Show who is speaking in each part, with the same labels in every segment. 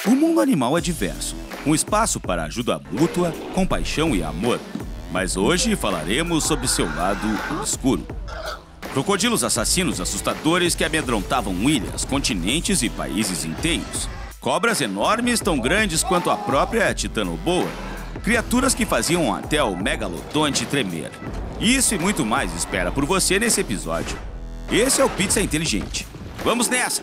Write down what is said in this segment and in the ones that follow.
Speaker 1: O mundo animal é diverso, com espaço para ajuda mútua, compaixão e amor. Mas hoje falaremos sobre seu lado obscuro. Crocodilos assassinos assustadores que amedrontavam ilhas, continentes e países inteiros. Cobras enormes tão grandes quanto a própria titanoboa. Criaturas que faziam até o megalodonte tremer. Isso e muito mais espera por você nesse episódio. Esse é o Pizza Inteligente. Vamos nessa!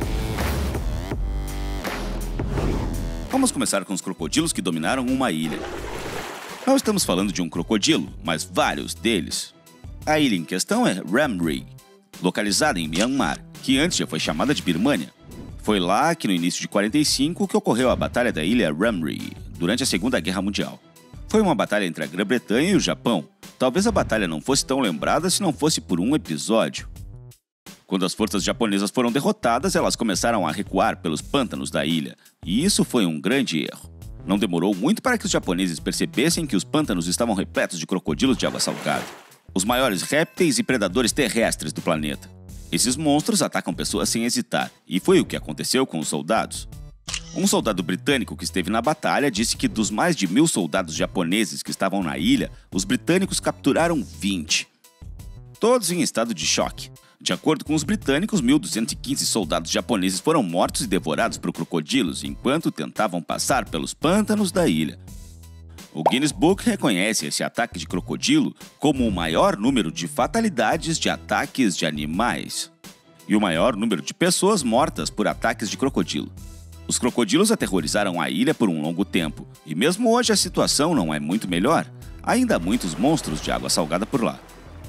Speaker 1: Vamos começar com os crocodilos que dominaram uma ilha. Não estamos falando de um crocodilo, mas vários deles. A ilha em questão é Ream, localizada em Myanmar, que antes já foi chamada de Birmânia. Foi lá que no início de 45 que ocorreu a Batalha da Ilha Ream, durante a Segunda Guerra Mundial. Foi uma batalha entre a Grã-Bretanha e o Japão. Talvez a batalha não fosse tão lembrada se não fosse por um episódio. Quando as forças japonesas foram derrotadas, elas começaram a recuar pelos pântanos da ilha, e isso foi um grande erro. Não demorou muito para que os japoneses percebessem que os pântanos estavam repletos de crocodilos de água salgada, os maiores répteis e predadores terrestres do planeta. Esses monstros atacam pessoas sem hesitar, e foi o que aconteceu com os soldados. Um soldado britânico que esteve na batalha disse que dos mais de 1000 soldados japoneses que estavam na ilha, os britânicos capturaram 20. Todos em estado de choque. De acordo com os britânicos, 1.215 soldados japoneses foram mortos e devorados por crocodilos enquanto tentavam passar pelos pântanos da ilha. O Guinness Book reconhece esse ataque de crocodilo como o maior número de fatalidades de ataques de animais e o maior número de pessoas mortas por ataques de crocodilo. Os crocodilos aterrorizaram a ilha por um longo tempo, e mesmo hoje a situação não é muito melhor. Ainda há muitos monstros de água salgada por lá.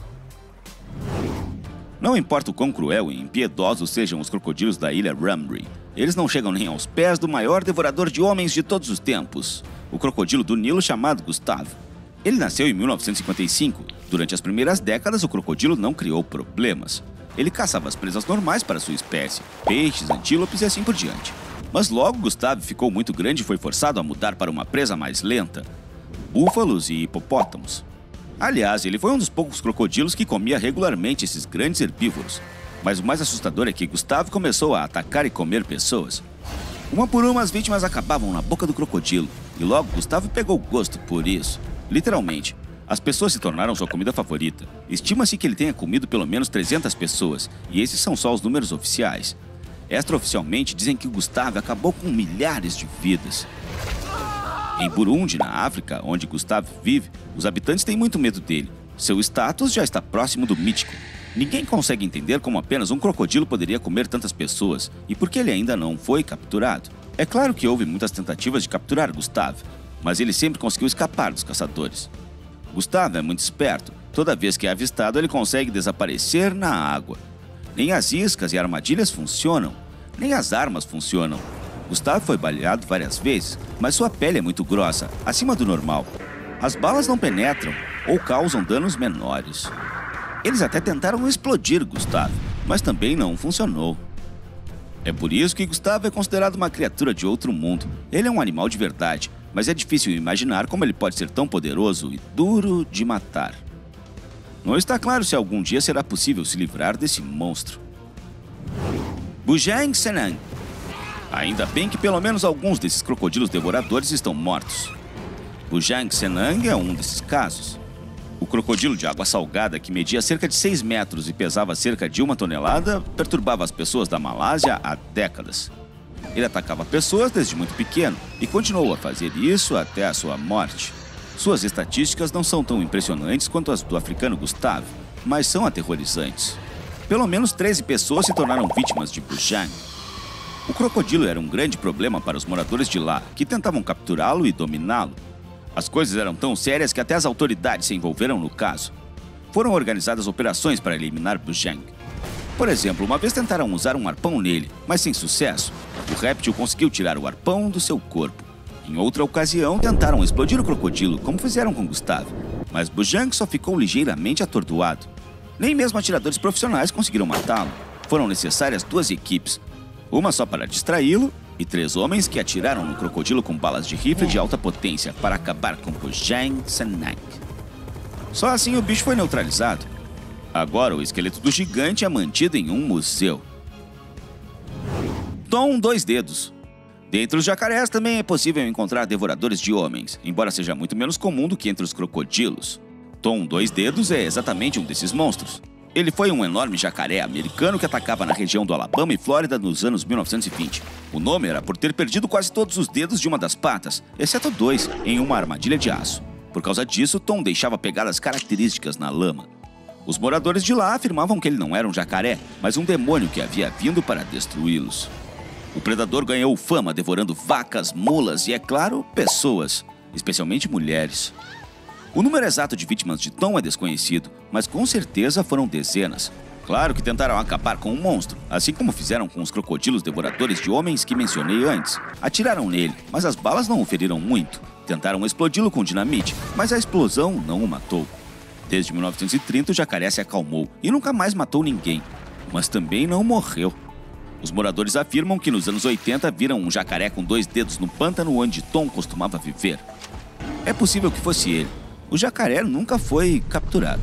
Speaker 1: Não importa o quão cruel e impiedosos sejam os crocodilos da ilha Ream, eles não chegam nem aos pés do maior devorador de homens de todos os tempos, o crocodilo do Nilo chamado Gustave. Ele nasceu em 1955. Durante as primeiras décadas, o crocodilo não criou problemas. Ele caçava as presas normais para sua espécie, peixes, antílopes e assim por diante. Mas logo Gustave ficou muito grande e foi forçado a mudar para uma presa mais lenta, búfalos e hipopótamos. Aliás, ele foi um dos poucos crocodilos que comia regularmente esses grandes herbívoros. Mas o mais assustador é que Gustave começou a atacar e comer pessoas. Uma por uma, as vítimas acabavam na boca do crocodilo, e logo Gustave pegou gosto por isso. Literalmente, as pessoas se tornaram sua comida favorita. Estima-se que ele tenha comido pelo menos 300 pessoas, e esses são só os números oficiais. Extraoficialmente, dizem que Gustave acabou com milhares de vidas. Em Burundi, na África, onde Gustave vive, os habitantes têm muito medo dele. Seu status já está próximo do mítico. Ninguém consegue entender como apenas um crocodilo poderia comer tantas pessoas e por que ele ainda não foi capturado. É claro que houve muitas tentativas de capturar Gustave, mas ele sempre conseguiu escapar dos caçadores. Gustave é muito esperto. Toda vez que é avistado, ele consegue desaparecer na água. Nem as iscas e armadilhas funcionam, nem as armas funcionam. Gustave foi baleado várias vezes, mas sua pele é muito grossa, acima do normal. As balas não penetram ou causam danos menores. Eles até tentaram explodir Gustave, mas também não funcionou. É por isso que Gustave é considerado uma criatura de outro mundo. Ele é um animal de verdade, mas é difícil imaginar como ele pode ser tão poderoso e duro de matar. Não está claro se algum dia será possível se livrar desse monstro. Bujang Senang. Ainda bem que pelo menos alguns desses crocodilos devoradores estão mortos. Bujang Senang é um desses casos. O crocodilo de água salgada, que media cerca de 6 metros e pesava cerca de 1 tonelada, perturbava as pessoas da Malásia há décadas. Ele atacava pessoas desde muito pequeno e continuou a fazer isso até a sua morte. Suas estatísticas não são tão impressionantes quanto as do africano Gustave, mas são aterrorizantes. Pelo menos 13 pessoas se tornaram vítimas de Bujang. O crocodilo era um grande problema para os moradores de lá, que tentavam capturá-lo e dominá-lo. As coisas eram tão sérias que até as autoridades se envolveram no caso. Foram organizadas operações para eliminar Bujang. Por exemplo, uma vez tentaram usar um arpão nele, mas sem sucesso. O réptil conseguiu tirar o arpão do seu corpo. Em outra ocasião, tentaram explodir o crocodilo, como fizeram com Gustave, mas Bujang só ficou ligeiramente atordoado. Nem mesmo atiradores profissionais conseguiram matá-lo. Foram necessárias 2 equipes, uma só para distraí-lo e 3 homens que atiraram no crocodilo com balas de rifle de alta potência para acabar com Bujang Senang. Só assim o bicho foi neutralizado. Agora o esqueleto do gigante é mantido em um museu. Tom Dois Dedos. Dentre os jacarés também é possível encontrar devoradores de homens, embora seja muito menos comum do que entre os crocodilos. Tom Dois Dedos é exatamente um desses monstros. Ele foi um enorme jacaré americano que atacava na região do Alabama e Flórida nos anos 1920. O nome era por ter perdido quase todos os dedos de uma das patas, exceto 2, em uma armadilha de aço. Por causa disso, Tom deixava pegadas características na lama. Os moradores de lá afirmavam que ele não era um jacaré, mas um demônio que havia vindo para destruí-los. O predador ganhou fama devorando vacas, mulas e, é claro, pessoas, especialmente mulheres. O número exato de vítimas de Tom é desconhecido, mas com certeza foram dezenas. Claro que tentaram acabar com o monstro, assim como fizeram com os crocodilos devoradores de homens que mencionei antes. Atiraram nele, mas as balas não o feriram muito. Tentaram explodi-lo com dinamite, mas a explosão não o matou. Desde 1930 o jacaré se acalmou e nunca mais matou ninguém, mas também não morreu. Os moradores afirmam que nos anos 80 viram um jacaré com 2 dedos no pântano onde Tom costumava viver. É possível que fosse ele. O jacaré nunca foi capturado.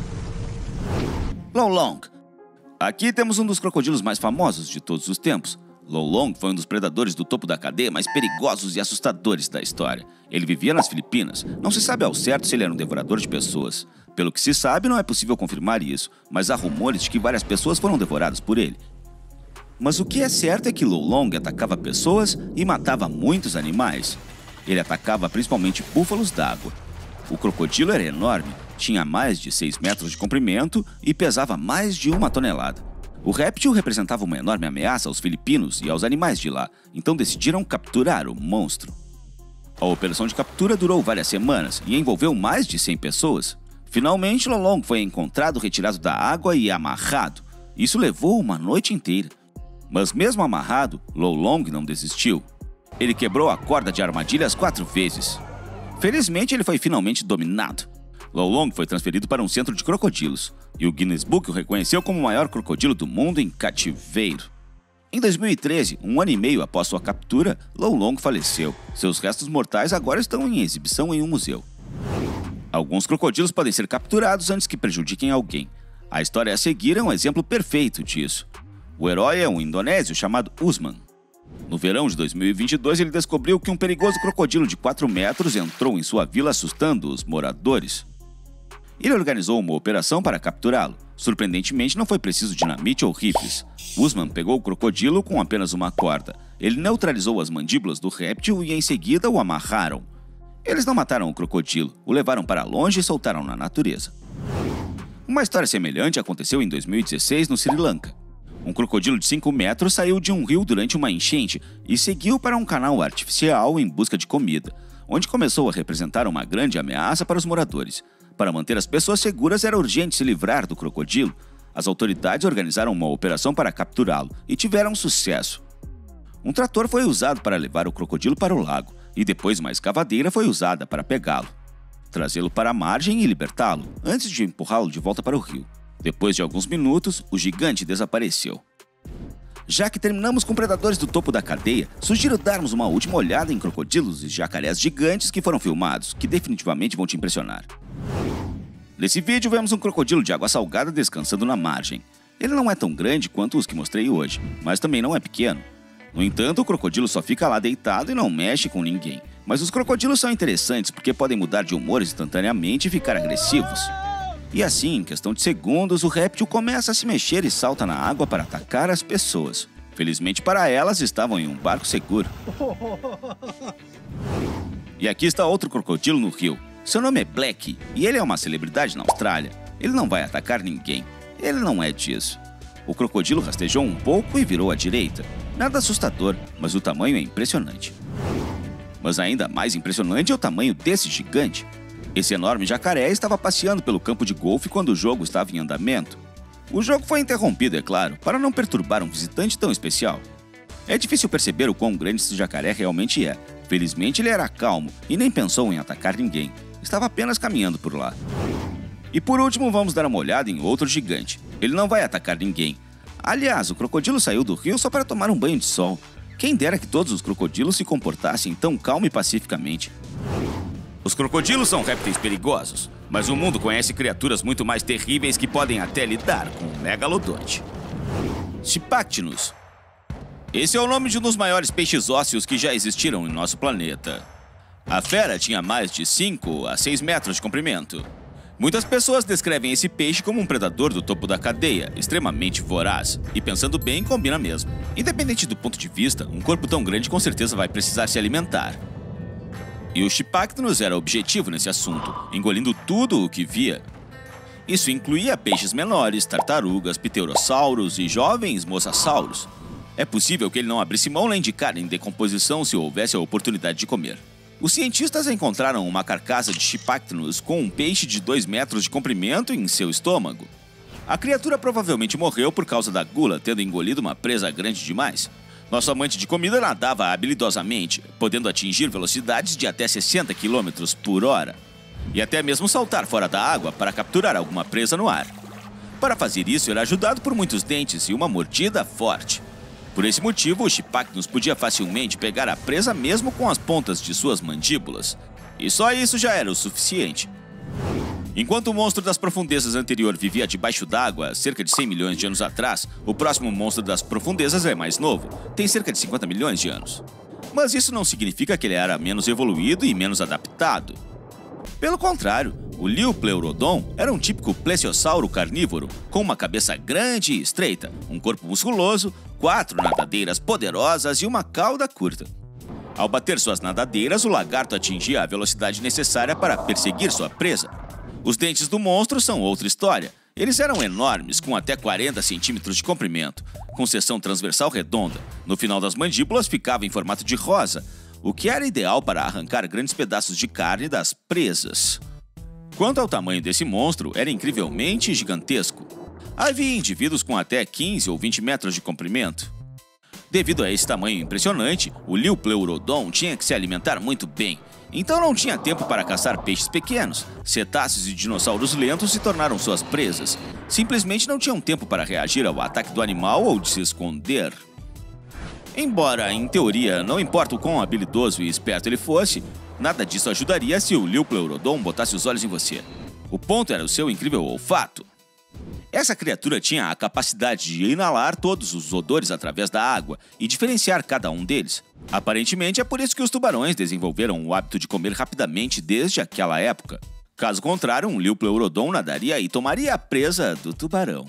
Speaker 1: Lolong. Aqui temos um dos crocodilos mais famosos de todos os tempos. Lolong foi um dos predadores do topo da cadeia mais perigosos e assustadores da história. Ele vivia nas Filipinas. Não se sabe ao certo se ele era um devorador de pessoas. Pelo que se sabe, não é possível confirmar isso, mas há rumores de que várias pessoas foram devoradas por ele. Mas o que é certo é que Lolong atacava pessoas e matava muitos animais. Ele atacava principalmente búfalos d'água. O crocodilo era enorme, tinha mais de 6 metros de comprimento e pesava mais de 1 tonelada. O réptil representava uma enorme ameaça aos filipinos e aos animais de lá, então decidiram capturar o monstro. A operação de captura durou várias semanas e envolveu mais de 100 pessoas. Finalmente, Lolong foi encontrado retirado da água e amarrado. Isso levou uma noite inteira. Mas mesmo amarrado, Lolong não desistiu. Ele quebrou a corda de armadilhas 4 vezes. Felizmente, ele foi finalmente dominado. Lolong foi transferido para um centro de crocodilos, e o Guinness Book o reconheceu como o maior crocodilo do mundo em cativeiro. Em 2013, um ano e meio após sua captura, Lolong faleceu. Seus restos mortais agora estão em exibição em um museu. Alguns crocodilos podem ser capturados antes que prejudiquem alguém. A história a seguir é um exemplo perfeito disso. O herói é um indonésio chamado Usman. No verão de 2022, ele descobriu que um perigoso crocodilo de 4 metros entrou em sua vila assustando os moradores. Ele organizou uma operação para capturá-lo. Surpreendentemente, não foi preciso dinamite ou rifles. Usman pegou o crocodilo com apenas uma corda. Ele neutralizou as mandíbulas do réptil e em seguida o amarraram. Eles não mataram o crocodilo, o levaram para longe e soltaram na natureza. Uma história semelhante aconteceu em 2016 no Sri Lanka. Um crocodilo de 5 metros saiu de um rio durante uma enchente e seguiu para um canal artificial em busca de comida, onde começou a representar uma grande ameaça para os moradores. Para manter as pessoas seguras, era urgente se livrar do crocodilo. As autoridades organizaram uma operação para capturá-lo e tiveram sucesso. Um trator foi usado para levar o crocodilo para o lago, e depois uma escavadeira foi usada para pegá-lo, trazê-lo para a margem e libertá-lo, antes de empurrá-lo de volta para o rio. Depois de alguns minutos, o gigante desapareceu. Já que terminamos com predadores do topo da cadeia, sugiro darmos uma última olhada em crocodilos e jacarés gigantes que foram filmados, que definitivamente vão te impressionar. Nesse vídeo, vemos um crocodilo de água salgada descansando na margem. Ele não é tão grande quanto os que mostrei hoje, mas também não é pequeno. No entanto, o crocodilo só fica lá deitado e não mexe com ninguém. Mas os crocodilos são interessantes porque podem mudar de humor instantaneamente e ficar agressivos. E assim, em questão de segundos, o réptil começa a se mexer e salta na água para atacar as pessoas. Felizmente para elas, estavam em um barco seguro. E aqui está outro crocodilo no rio. Seu nome é Black e ele é uma celebridade na Austrália. Ele não vai atacar ninguém. Ele não é disso. O crocodilo rastejou um pouco e virou à direita. Nada assustador, mas o tamanho é impressionante. Mas ainda mais impressionante é o tamanho desse gigante. Esse enorme jacaré estava passeando pelo campo de golfe quando o jogo estava em andamento. O jogo foi interrompido, é claro, para não perturbar um visitante tão especial. É difícil perceber o quão grande esse jacaré realmente é. Felizmente ele era calmo e nem pensou em atacar ninguém. Estava apenas caminhando por lá. E por último, vamos dar uma olhada em outro gigante. Ele não vai atacar ninguém. Aliás, o crocodilo saiu do rio só para tomar um banho de sol. Quem dera que todos os crocodilos se comportassem tão calmo e pacificamente. Os crocodilos são répteis perigosos, mas o mundo conhece criaturas muito mais terríveis que podem até lidar com o megalodonte. Chipactinus. Esse é o nome de um dos maiores peixes ósseos que já existiram em nosso planeta. A fera tinha mais de 5 a 6 metros de comprimento. Muitas pessoas descrevem esse peixe como um predador do topo da cadeia, extremamente voraz, e pensando bem, combina mesmo. Independente do ponto de vista, um corpo tão grande com certeza vai precisar se alimentar. E o Schipacthnus era objetivo nesse assunto, engolindo tudo o que via. Isso incluía peixes menores, tartarugas, pterossauros e jovens mosassauros. É possível que ele não abrisse mão nem de carne em decomposição se houvesse a oportunidade de comer. Os cientistas encontraram uma carcaça de Schipacthnus com um peixe de 2 metros de comprimento em seu estômago. A criatura provavelmente morreu por causa da gula, tendo engolido uma presa grande demais. Nosso amante de comida nadava habilidosamente, podendo atingir velocidades de até 60 km por hora. E até mesmo saltar fora da água para capturar alguma presa no ar. Para fazer isso, era ajudado por muitos dentes e uma mordida forte. Por esse motivo, o Schipacthnus podia facilmente pegar a presa mesmo com as pontas de suas mandíbulas. E só isso já era o suficiente. Enquanto o monstro das profundezas anterior vivia debaixo d'água cerca de 100 milhões de anos atrás, o próximo monstro das profundezas é mais novo, tem cerca de 50 milhões de anos. Mas isso não significa que ele era menos evoluído e menos adaptado. Pelo contrário, o Liopleurodon era um típico plesiosauro carnívoro, com uma cabeça grande e estreita, um corpo musculoso, 4 nadadeiras poderosas e uma cauda curta. Ao bater suas nadadeiras, o lagarto atingia a velocidade necessária para perseguir sua presa. Os dentes do monstro são outra história. Eles eram enormes, com até 40 centímetros de comprimento, com seção transversal redonda. No final das mandíbulas ficava em formato de rosa, o que era ideal para arrancar grandes pedaços de carne das presas. Quanto ao tamanho desse monstro, era incrivelmente gigantesco. Havia indivíduos com até 15 ou 20 metros de comprimento. Devido a esse tamanho impressionante, o Liopleurodon tinha que se alimentar muito bem, então não tinha tempo para caçar peixes pequenos. Cetáceos e dinossauros lentos se tornaram suas presas. Simplesmente não tinham tempo para reagir ao ataque do animal ou de se esconder. Embora, em teoria, não importa o quão habilidoso e esperto ele fosse, nada disso ajudaria se o Liopleurodon botasse os olhos em você. O ponto era o seu incrível olfato. Essa criatura tinha a capacidade de inalar todos os odores através da água e diferenciar cada um deles. Aparentemente é por isso que os tubarões desenvolveram o hábito de comer rapidamente desde aquela época. Caso contrário, um Liopleurodon nadaria e tomaria a presa do tubarão.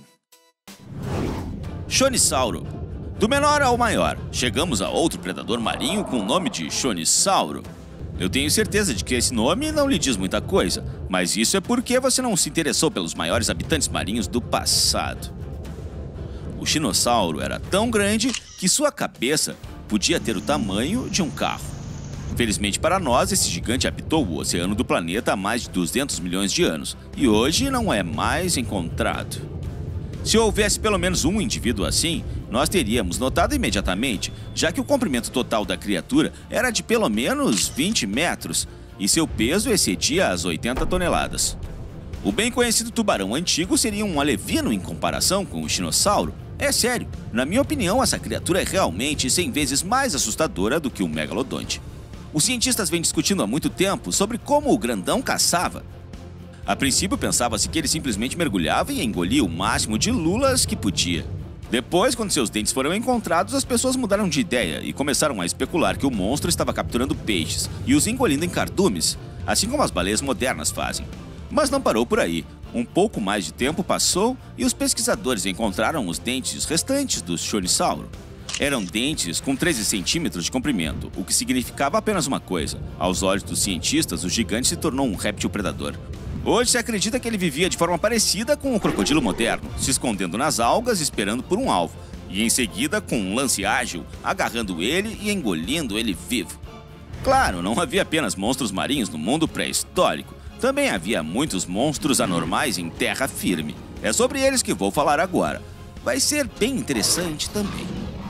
Speaker 1: Chonissauro. Do menor ao maior, chegamos a outro predador marinho com o nome de Chonissauro. Eu tenho certeza de que esse nome não lhe diz muita coisa, mas isso é porque você não se interessou pelos maiores habitantes marinhos do passado. O Chinossauro era tão grande que sua cabeça podia ter o tamanho de um carro. Felizmente para nós, esse gigante habitou o oceano do planeta há mais de 200 milhões de anos e hoje não é mais encontrado. Se houvesse pelo menos um indivíduo assim, nós teríamos notado imediatamente, já que o comprimento total da criatura era de pelo menos 20 metros e seu peso excedia as 80 toneladas. O bem conhecido tubarão antigo seria um alevino em comparação com o Chinossauro. É sério, na minha opinião, essa criatura é realmente 100 vezes mais assustadora do que o megalodonte. Os cientistas vêm discutindo há muito tempo sobre como o grandão caçava. A princípio pensava-se que ele simplesmente mergulhava e engolia o máximo de lulas que podia. Depois, quando seus dentes foram encontrados, as pessoas mudaram de ideia e começaram a especular que o monstro estava capturando peixes e os engolindo em cardumes, assim como as baleias modernas fazem. Mas não parou por aí. Um pouco mais de tempo passou e os pesquisadores encontraram os dentes restantes do Chonissauro. Eram dentes com 13 centímetros de comprimento, o que significava apenas uma coisa. Aos olhos dos cientistas, o gigante se tornou um réptil predador. Hoje se acredita que ele vivia de forma parecida com o crocodilo moderno, se escondendo nas algas esperando por um alvo, e em seguida, com um lance ágil, agarrando ele e engolindo ele vivo. Claro, não havia apenas monstros marinhos no mundo pré-histórico, também havia muitos monstros anormais em terra firme. É sobre eles que vou falar agora. Vai ser bem interessante também.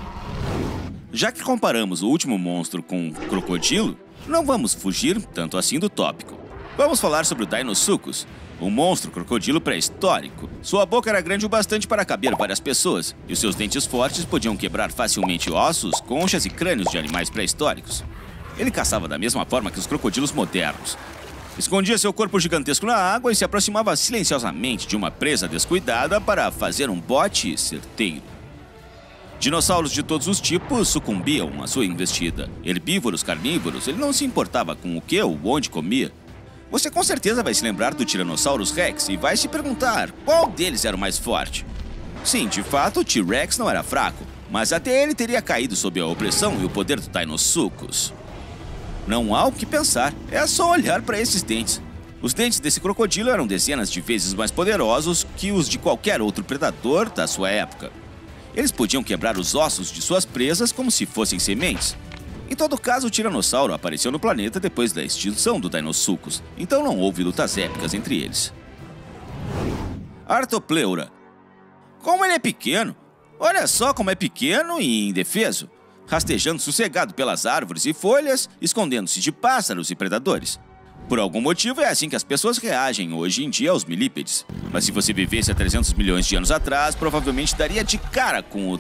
Speaker 1: Já que comparamos o último monstro com o crocodilo, não vamos fugir tanto assim do tópico. Vamos falar sobre o Deinosuchus, um monstro crocodilo pré-histórico. Sua boca era grande o bastante para caber várias pessoas, e os seus dentes fortes podiam quebrar facilmente ossos, conchas e crânios de animais pré-históricos. Ele caçava da mesma forma que os crocodilos modernos. Escondia seu corpo gigantesco na água e se aproximava silenciosamente de uma presa descuidada para fazer um bote certeiro. Dinossauros de todos os tipos sucumbiam à sua investida. Herbívoros, carnívoros, ele não se importava com o que ou onde comia. Você com certeza vai se lembrar do Tyrannosaurus Rex e vai se perguntar qual deles era o mais forte. Sim, de fato, o T-Rex não era fraco, mas até ele teria caído sob a opressão e o poder do Deinosuchus. Não há o que pensar, é só olhar para esses dentes. Os dentes desse crocodilo eram dezenas de vezes mais poderosos que os de qualquer outro predador da sua época. Eles podiam quebrar os ossos de suas presas como se fossem sementes. Em todo caso, o tiranossauro apareceu no planeta depois da extinção do Deinosuchus, então não houve lutas épicas entre eles. Artopleura. Como ele é pequeno! Olha só como é pequeno e indefeso, rastejando sossegado pelas árvores e folhas, escondendo-se de pássaros e predadores. Por algum motivo é assim que as pessoas reagem hoje em dia aos milípedes. Mas se você vivesse há 300 milhões de anos atrás, provavelmente daria de cara com o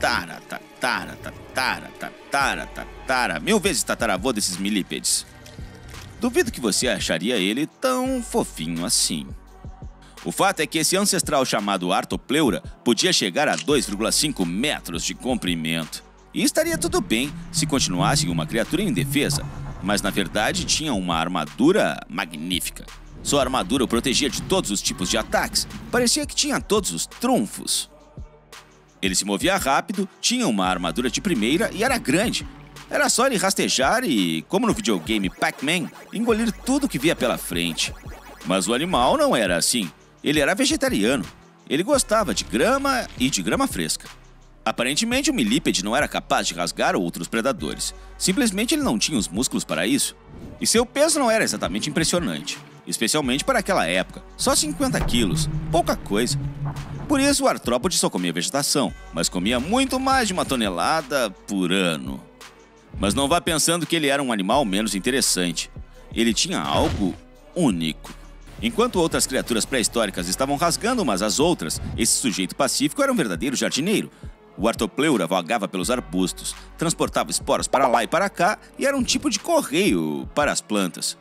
Speaker 1: mil vezes tataravô desses milípedes. Duvido que você acharia ele tão fofinho assim. O fato é que esse ancestral chamado Artopleura podia chegar a 2,5 metros de comprimento. E estaria tudo bem se continuasse uma criatura indefesa. Mas na verdade tinha uma armadura magnífica. Sua armadura o protegia de todos os tipos de ataques. Parecia que tinha todos os trunfos. Ele se movia rápido, tinha uma armadura de primeira e era grande. Era só ele rastejar e, como no videogame Pac-Man, engolir tudo que via pela frente. Mas o animal não era assim. Ele era vegetariano. Ele gostava de grama e de grama fresca. Aparentemente, o milípede não era capaz de rasgar outros predadores. Simplesmente ele não tinha os músculos para isso. E seu peso não era exatamente impressionante, especialmente para aquela época. Só 50 quilos, pouca coisa. Por isso, o artrópode só comia vegetação, mas comia muito mais de 1 tonelada por ano. Mas não vá pensando que ele era um animal menos interessante. Ele tinha algo único. Enquanto outras criaturas pré-históricas estavam rasgando umas às outras, esse sujeito pacífico era um verdadeiro jardineiro. O Artopleura vagava pelos arbustos, transportava esporos para lá e para cá e era um tipo de correio para as plantas.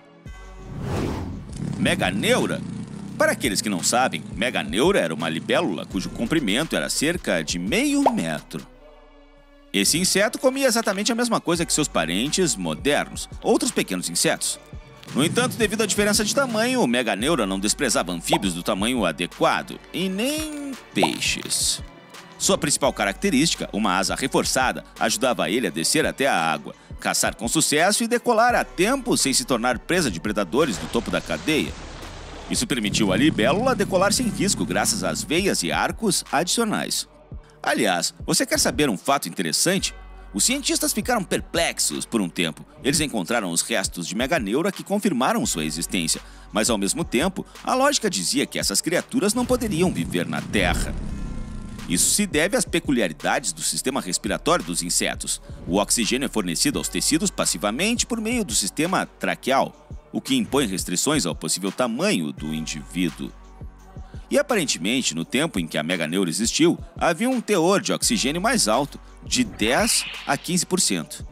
Speaker 1: Meganeura. Para aqueles que não sabem, Meganeura era uma libélula cujo comprimento era cerca de meio metro. Esse inseto comia exatamente a mesma coisa que seus parentes modernos, outros pequenos insetos. No entanto, devido à diferença de tamanho, o Meganeura não desprezava anfíbios do tamanho adequado e nem peixes. Sua principal característica, uma asa reforçada, ajudava ele a descer até a água, caçar com sucesso e decolar a tempo sem se tornar presa de predadores do topo da cadeia. Isso permitiu à libélula decolar sem risco graças às veias e arcos adicionais. Aliás, você quer saber um fato interessante? Os cientistas ficaram perplexos por um tempo. Eles encontraram os restos de Meganeura que confirmaram sua existência, mas ao mesmo tempo, a lógica dizia que essas criaturas não poderiam viver na Terra. Isso se deve às peculiaridades do sistema respiratório dos insetos. O oxigênio é fornecido aos tecidos passivamente por meio do sistema traqueal, o que impõe restrições ao possível tamanho do indivíduo. E aparentemente, no tempo em que a Meganeura existiu, havia um teor de oxigênio mais alto, de 10 a 15%.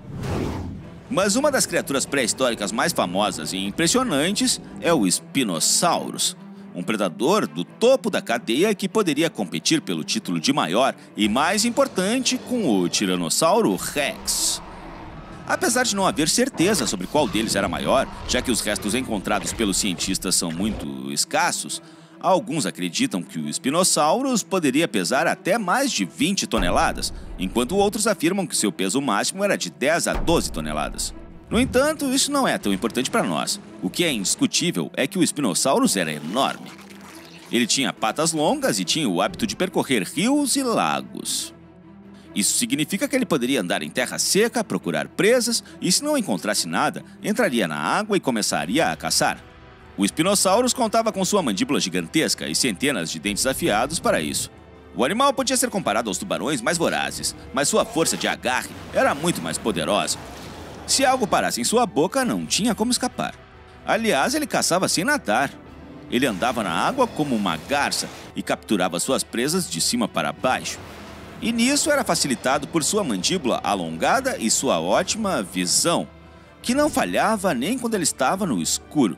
Speaker 1: Mas uma das criaturas pré-históricas mais famosas e impressionantes é o Spinosaurus, um predador do topo da cadeia que poderia competir pelo título de maior e mais importante com o Tiranossauro Rex. Apesar de não haver certeza sobre qual deles era maior, já que os restos encontrados pelos cientistas são muito escassos, alguns acreditam que o Spinosaurus poderia pesar até mais de 20 toneladas, enquanto outros afirmam que seu peso máximo era de 10 a 12 toneladas. No entanto, isso não é tão importante para nós. O que é indiscutível é que o Spinosaurus era enorme. Ele tinha patas longas e tinha o hábito de percorrer rios e lagos. Isso significa que ele poderia andar em terra seca, procurar presas e, se não encontrasse nada, entraria na água e começaria a caçar. O Spinosaurus contava com sua mandíbula gigantesca e centenas de dentes afiados para isso. O animal podia ser comparado aos tubarões mais vorazes, mas sua força de agarre era muito mais poderosa. Se algo parasse em sua boca, não tinha como escapar. Aliás, ele caçava sem nadar. Ele andava na água como uma garça e capturava suas presas de cima para baixo. E nisso era facilitado por sua mandíbula alongada e sua ótima visão, que não falhava nem quando ele estava no escuro.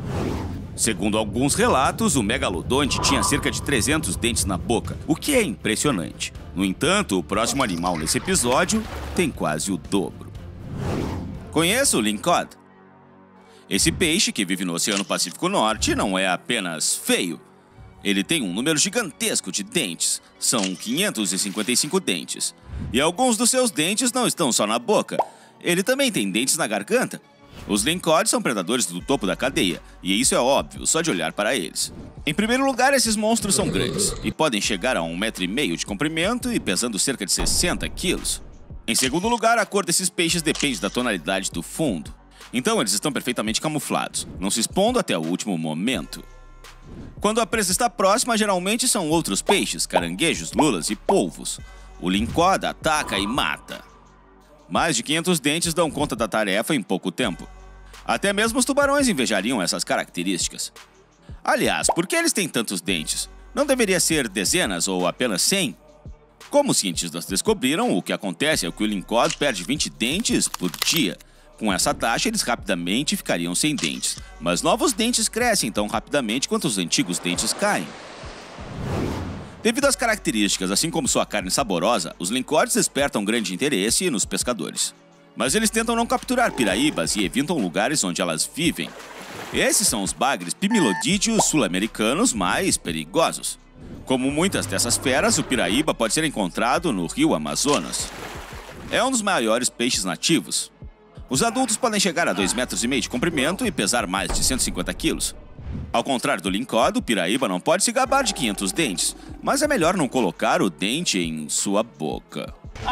Speaker 1: Segundo alguns relatos, o megalodonte tinha cerca de 300 dentes na boca, o que é impressionante. No entanto, o próximo animal nesse episódio tem quase o dobro. Conheça o lingcod. Esse peixe, que vive no Oceano Pacífico Norte, não é apenas feio. Ele tem um número gigantesco de dentes, são 555 dentes. E alguns dos seus dentes não estão só na boca, ele também tem dentes na garganta. Os lingcods são predadores do topo da cadeia, e isso é óbvio só de olhar para eles. Em primeiro lugar, esses monstros são grandes, e podem chegar a 1,5 metro de comprimento e pesando cerca de 60 quilos. Em segundo lugar, a cor desses peixes depende da tonalidade do fundo. Então eles estão perfeitamente camuflados, não se expondo até o último momento. Quando a presa está próxima, geralmente são outros peixes, caranguejos, lulas e polvos. O lingcod ataca e mata. Mais de 500 dentes dão conta da tarefa em pouco tempo. Até mesmo os tubarões invejariam essas características. Aliás, por que eles têm tantos dentes? Não deveria ser dezenas ou apenas 100? Como os cientistas descobriram, o que acontece é que o lingcod perde 20 dentes por dia. Com essa taxa, eles rapidamente ficariam sem dentes. Mas novos dentes crescem tão rapidamente quanto os antigos dentes caem. Devido às características, assim como sua carne saborosa, os lingcods despertam grande interesse nos pescadores. Mas eles tentam não capturar piraíbas e evitam lugares onde elas vivem. Esses são os bagres pimilodídeos sul-americanos mais perigosos. Como muitas dessas feras, o piraíba pode ser encontrado no rio Amazonas. É um dos maiores peixes nativos. Os adultos podem chegar a 2,5 metros de comprimento e pesar mais de 150 quilos. Ao contrário do lingcod, o piraíba não pode se gabar de 500 dentes, mas é melhor não colocar o dente em sua boca.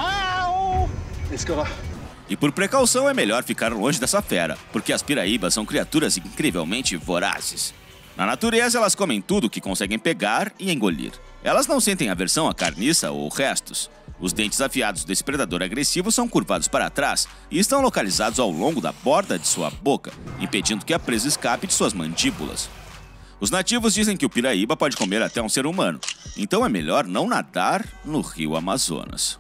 Speaker 1: E por precaução é melhor ficar longe dessa fera, porque as piraíbas são criaturas incrivelmente vorazes. Na natureza, elas comem tudo que conseguem pegar e engolir. Elas não sentem aversão à carniça ou restos. Os dentes afiados desse predador agressivo são curvados para trás e estão localizados ao longo da borda de sua boca, impedindo que a presa escape de suas mandíbulas. Os nativos dizem que o piraíba pode comer até um ser humano, então é melhor não nadar no rio Amazonas.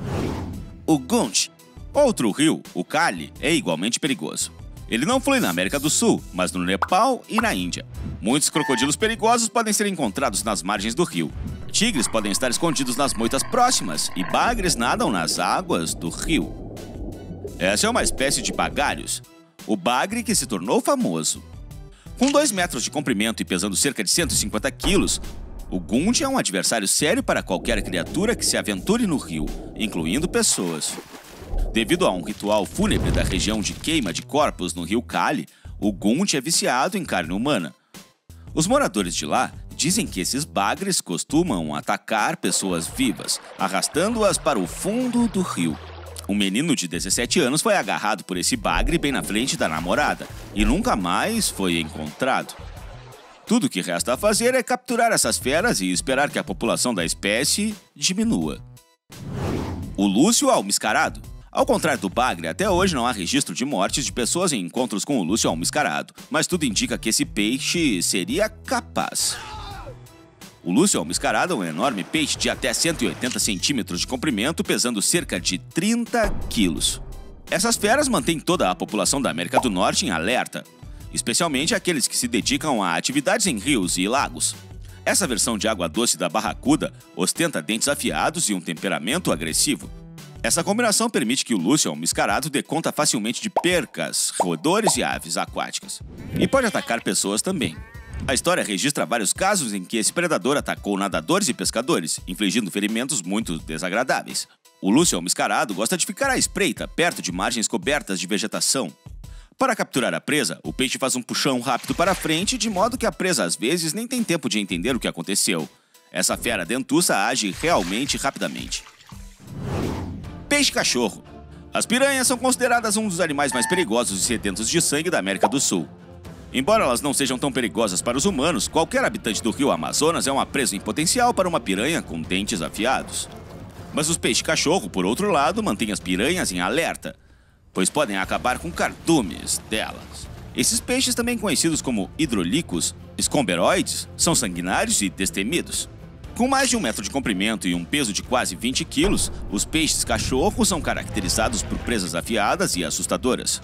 Speaker 1: O Gundje, outro rio, o Kali, é igualmente perigoso. Ele não flui na América do Sul, mas no Nepal e na Índia. Muitos crocodilos perigosos podem ser encontrados nas margens do rio. Tigres podem estar escondidos nas moitas próximas e bagres nadam nas águas do rio. Essa é uma espécie de bagários, o bagre que se tornou famoso. Com 2 metros de comprimento e pesando cerca de 150 quilos, o Gundje é um adversário sério para qualquer criatura que se aventure no rio, incluindo pessoas. Devido a um ritual fúnebre da região de queima de corpos no rio Kali, o Gundje é viciado em carne humana. Os moradores de lá dizem que esses bagres costumam atacar pessoas vivas, arrastando-as para o fundo do rio. Um menino de 17 anos foi agarrado por esse bagre bem na frente da namorada e nunca mais foi encontrado. Tudo o que resta a fazer é capturar essas feras e esperar que a população da espécie diminua. O lúcio almiscarado. Ao contrário do bagre, até hoje não há registro de mortes de pessoas em encontros com o lúcio almiscarado, mas tudo indica que esse peixe seria capaz. O lúcio almiscarado é um enorme peixe de até 180 centímetros de comprimento, pesando cerca de 30 quilos. Essas feras mantêm toda a população da América do Norte em alerta, especialmente aqueles que se dedicam a atividades em rios e lagos. Essa versão de água doce da barracuda ostenta dentes afiados e um temperamento agressivo. Essa combinação permite que o lúcio almiscarado dê conta facilmente de percas, roedores e aves aquáticas. E pode atacar pessoas também. A história registra vários casos em que esse predador atacou nadadores e pescadores, infligindo ferimentos muito desagradáveis. O lúcio almiscarado gosta de ficar à espreita, perto de margens cobertas de vegetação. Para capturar a presa, o peixe faz um puxão rápido para frente, de modo que a presa às vezes nem tem tempo de entender o que aconteceu. Essa fera dentuça age realmente rapidamente. Peixe-cachorro. As piranhas são consideradas um dos animais mais perigosos e sedentos de sangue da América do Sul. Embora elas não sejam tão perigosas para os humanos, qualquer habitante do rio Amazonas é uma presa em potencial para uma piranha com dentes afiados. Mas os peixes-cachorro, por outro lado, mantêm as piranhas em alerta, pois podem acabar com cardumes delas. Esses peixes, também conhecidos como hidrolicos, escomberoides, são sanguinários e destemidos. Com mais de 1 metro de comprimento e um peso de quase 20 quilos, os peixes-cachorro são caracterizados por presas afiadas e assustadoras.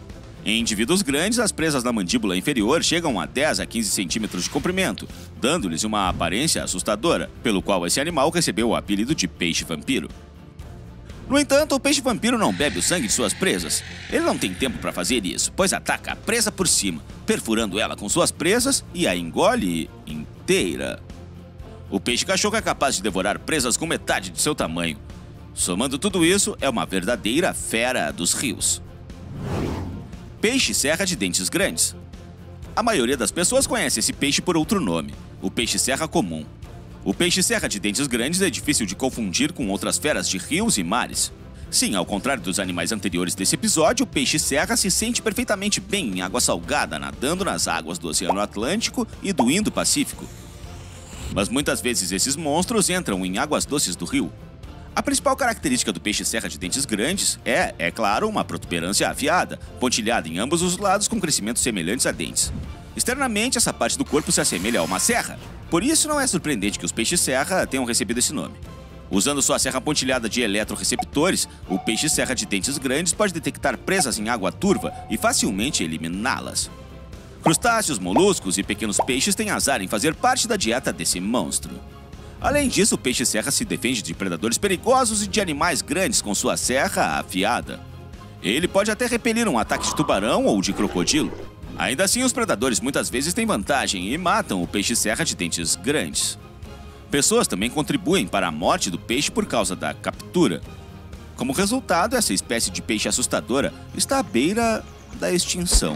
Speaker 1: Em indivíduos grandes, as presas na mandíbula inferior chegam a 10 a 15 centímetros de comprimento, dando-lhes uma aparência assustadora, pelo qual esse animal recebeu o apelido de peixe-vampiro. No entanto, o peixe-vampiro não bebe o sangue de suas presas. Ele não tem tempo para fazer isso, pois ataca a presa por cima, perfurando ela com suas presas e a engole inteira. O peixe-cachorro é capaz de devorar presas com metade de seu tamanho. Somando tudo isso, é uma verdadeira fera dos rios. Peixe-serra de dentes grandes. A maioria das pessoas conhece esse peixe por outro nome, o peixe-serra comum. O peixe-serra de dentes grandes é difícil de confundir com outras feras de rios e mares. Sim, ao contrário dos animais anteriores desse episódio, o peixe-serra se sente perfeitamente bem em água salgada, nadando nas águas do Oceano Atlântico e do Indo-Pacífico. Mas muitas vezes esses monstros entram em águas doces do rio. A principal característica do peixe-serra de dentes grandes é claro, uma protuberância afiada, pontilhada em ambos os lados com crescimentos semelhantes a dentes. Externamente, essa parte do corpo se assemelha a uma serra. Por isso, não é surpreendente que os peixes-serra tenham recebido esse nome. Usando sua serra pontilhada de eletroreceptores, o peixe-serra de dentes grandes pode detectar presas em água turva e facilmente eliminá-las. Crustáceos, moluscos e pequenos peixes têm azar em fazer parte da dieta desse monstro. Além disso, o peixe-serra se defende de predadores perigosos e de animais grandes com sua serra afiada. Ele pode até repelir um ataque de tubarão ou de crocodilo. Ainda assim, os predadores muitas vezes têm vantagem e matam o peixe-serra de dentes grandes. Pessoas também contribuem para a morte do peixe por causa da captura. Como resultado, essa espécie de peixe assustadora está à beira da extinção.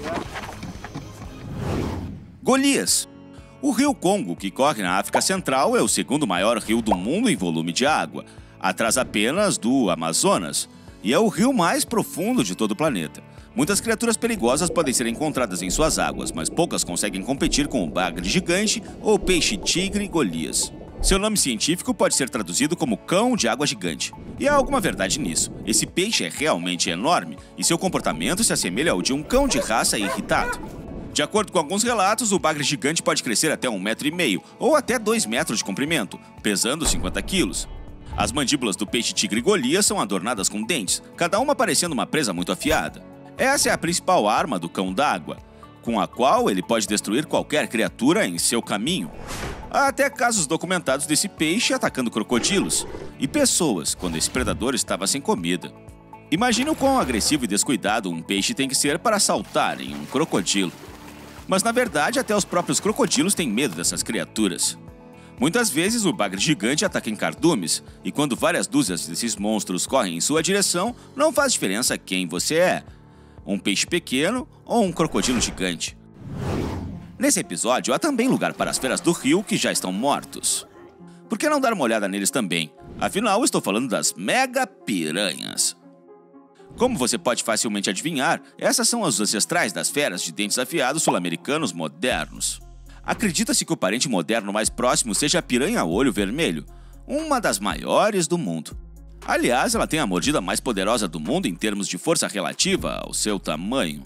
Speaker 1: Golias. O rio Congo, que corre na África Central, é o segundo maior rio do mundo em volume de água, atrás apenas do Amazonas, e é o rio mais profundo de todo o planeta. Muitas criaturas perigosas podem ser encontradas em suas águas, mas poucas conseguem competir com o bagre gigante ou peixe-tigre Golias. Seu nome científico pode ser traduzido como cão de água gigante. E há alguma verdade nisso. Esse peixe é realmente enorme e seu comportamento se assemelha ao de um cão de raça irritado. De acordo com alguns relatos, o bagre gigante pode crescer até 1,5 metro ou até 2 metros de comprimento, pesando 50 quilos. As mandíbulas do peixe-tigre Golias são adornadas com dentes, cada uma parecendo uma presa muito afiada. Essa é a principal arma do cão d'água, com a qual ele pode destruir qualquer criatura em seu caminho. Há até casos documentados desse peixe atacando crocodilos e pessoas quando esse predador estava sem comida. Imagine o quão agressivo e descuidado um peixe tem que ser para saltar em um crocodilo. Mas na verdade, até os próprios crocodilos têm medo dessas criaturas. Muitas vezes o bagre gigante ataca em cardumes, e quando várias dúzias desses monstros correm em sua direção, não faz diferença quem você é, um peixe pequeno ou um crocodilo gigante. Nesse episódio, há também lugar para as feras do rio que já estão mortos. Por que não dar uma olhada neles também? Afinal, estou falando das mega piranhas. Como você pode facilmente adivinhar, essas são os ancestrais das feras de dentes afiados sul-americanos modernos. Acredita-se que o parente moderno mais próximo seja a piranha-olho vermelho, uma das maiores do mundo. Aliás, ela tem a mordida mais poderosa do mundo em termos de força relativa ao seu tamanho.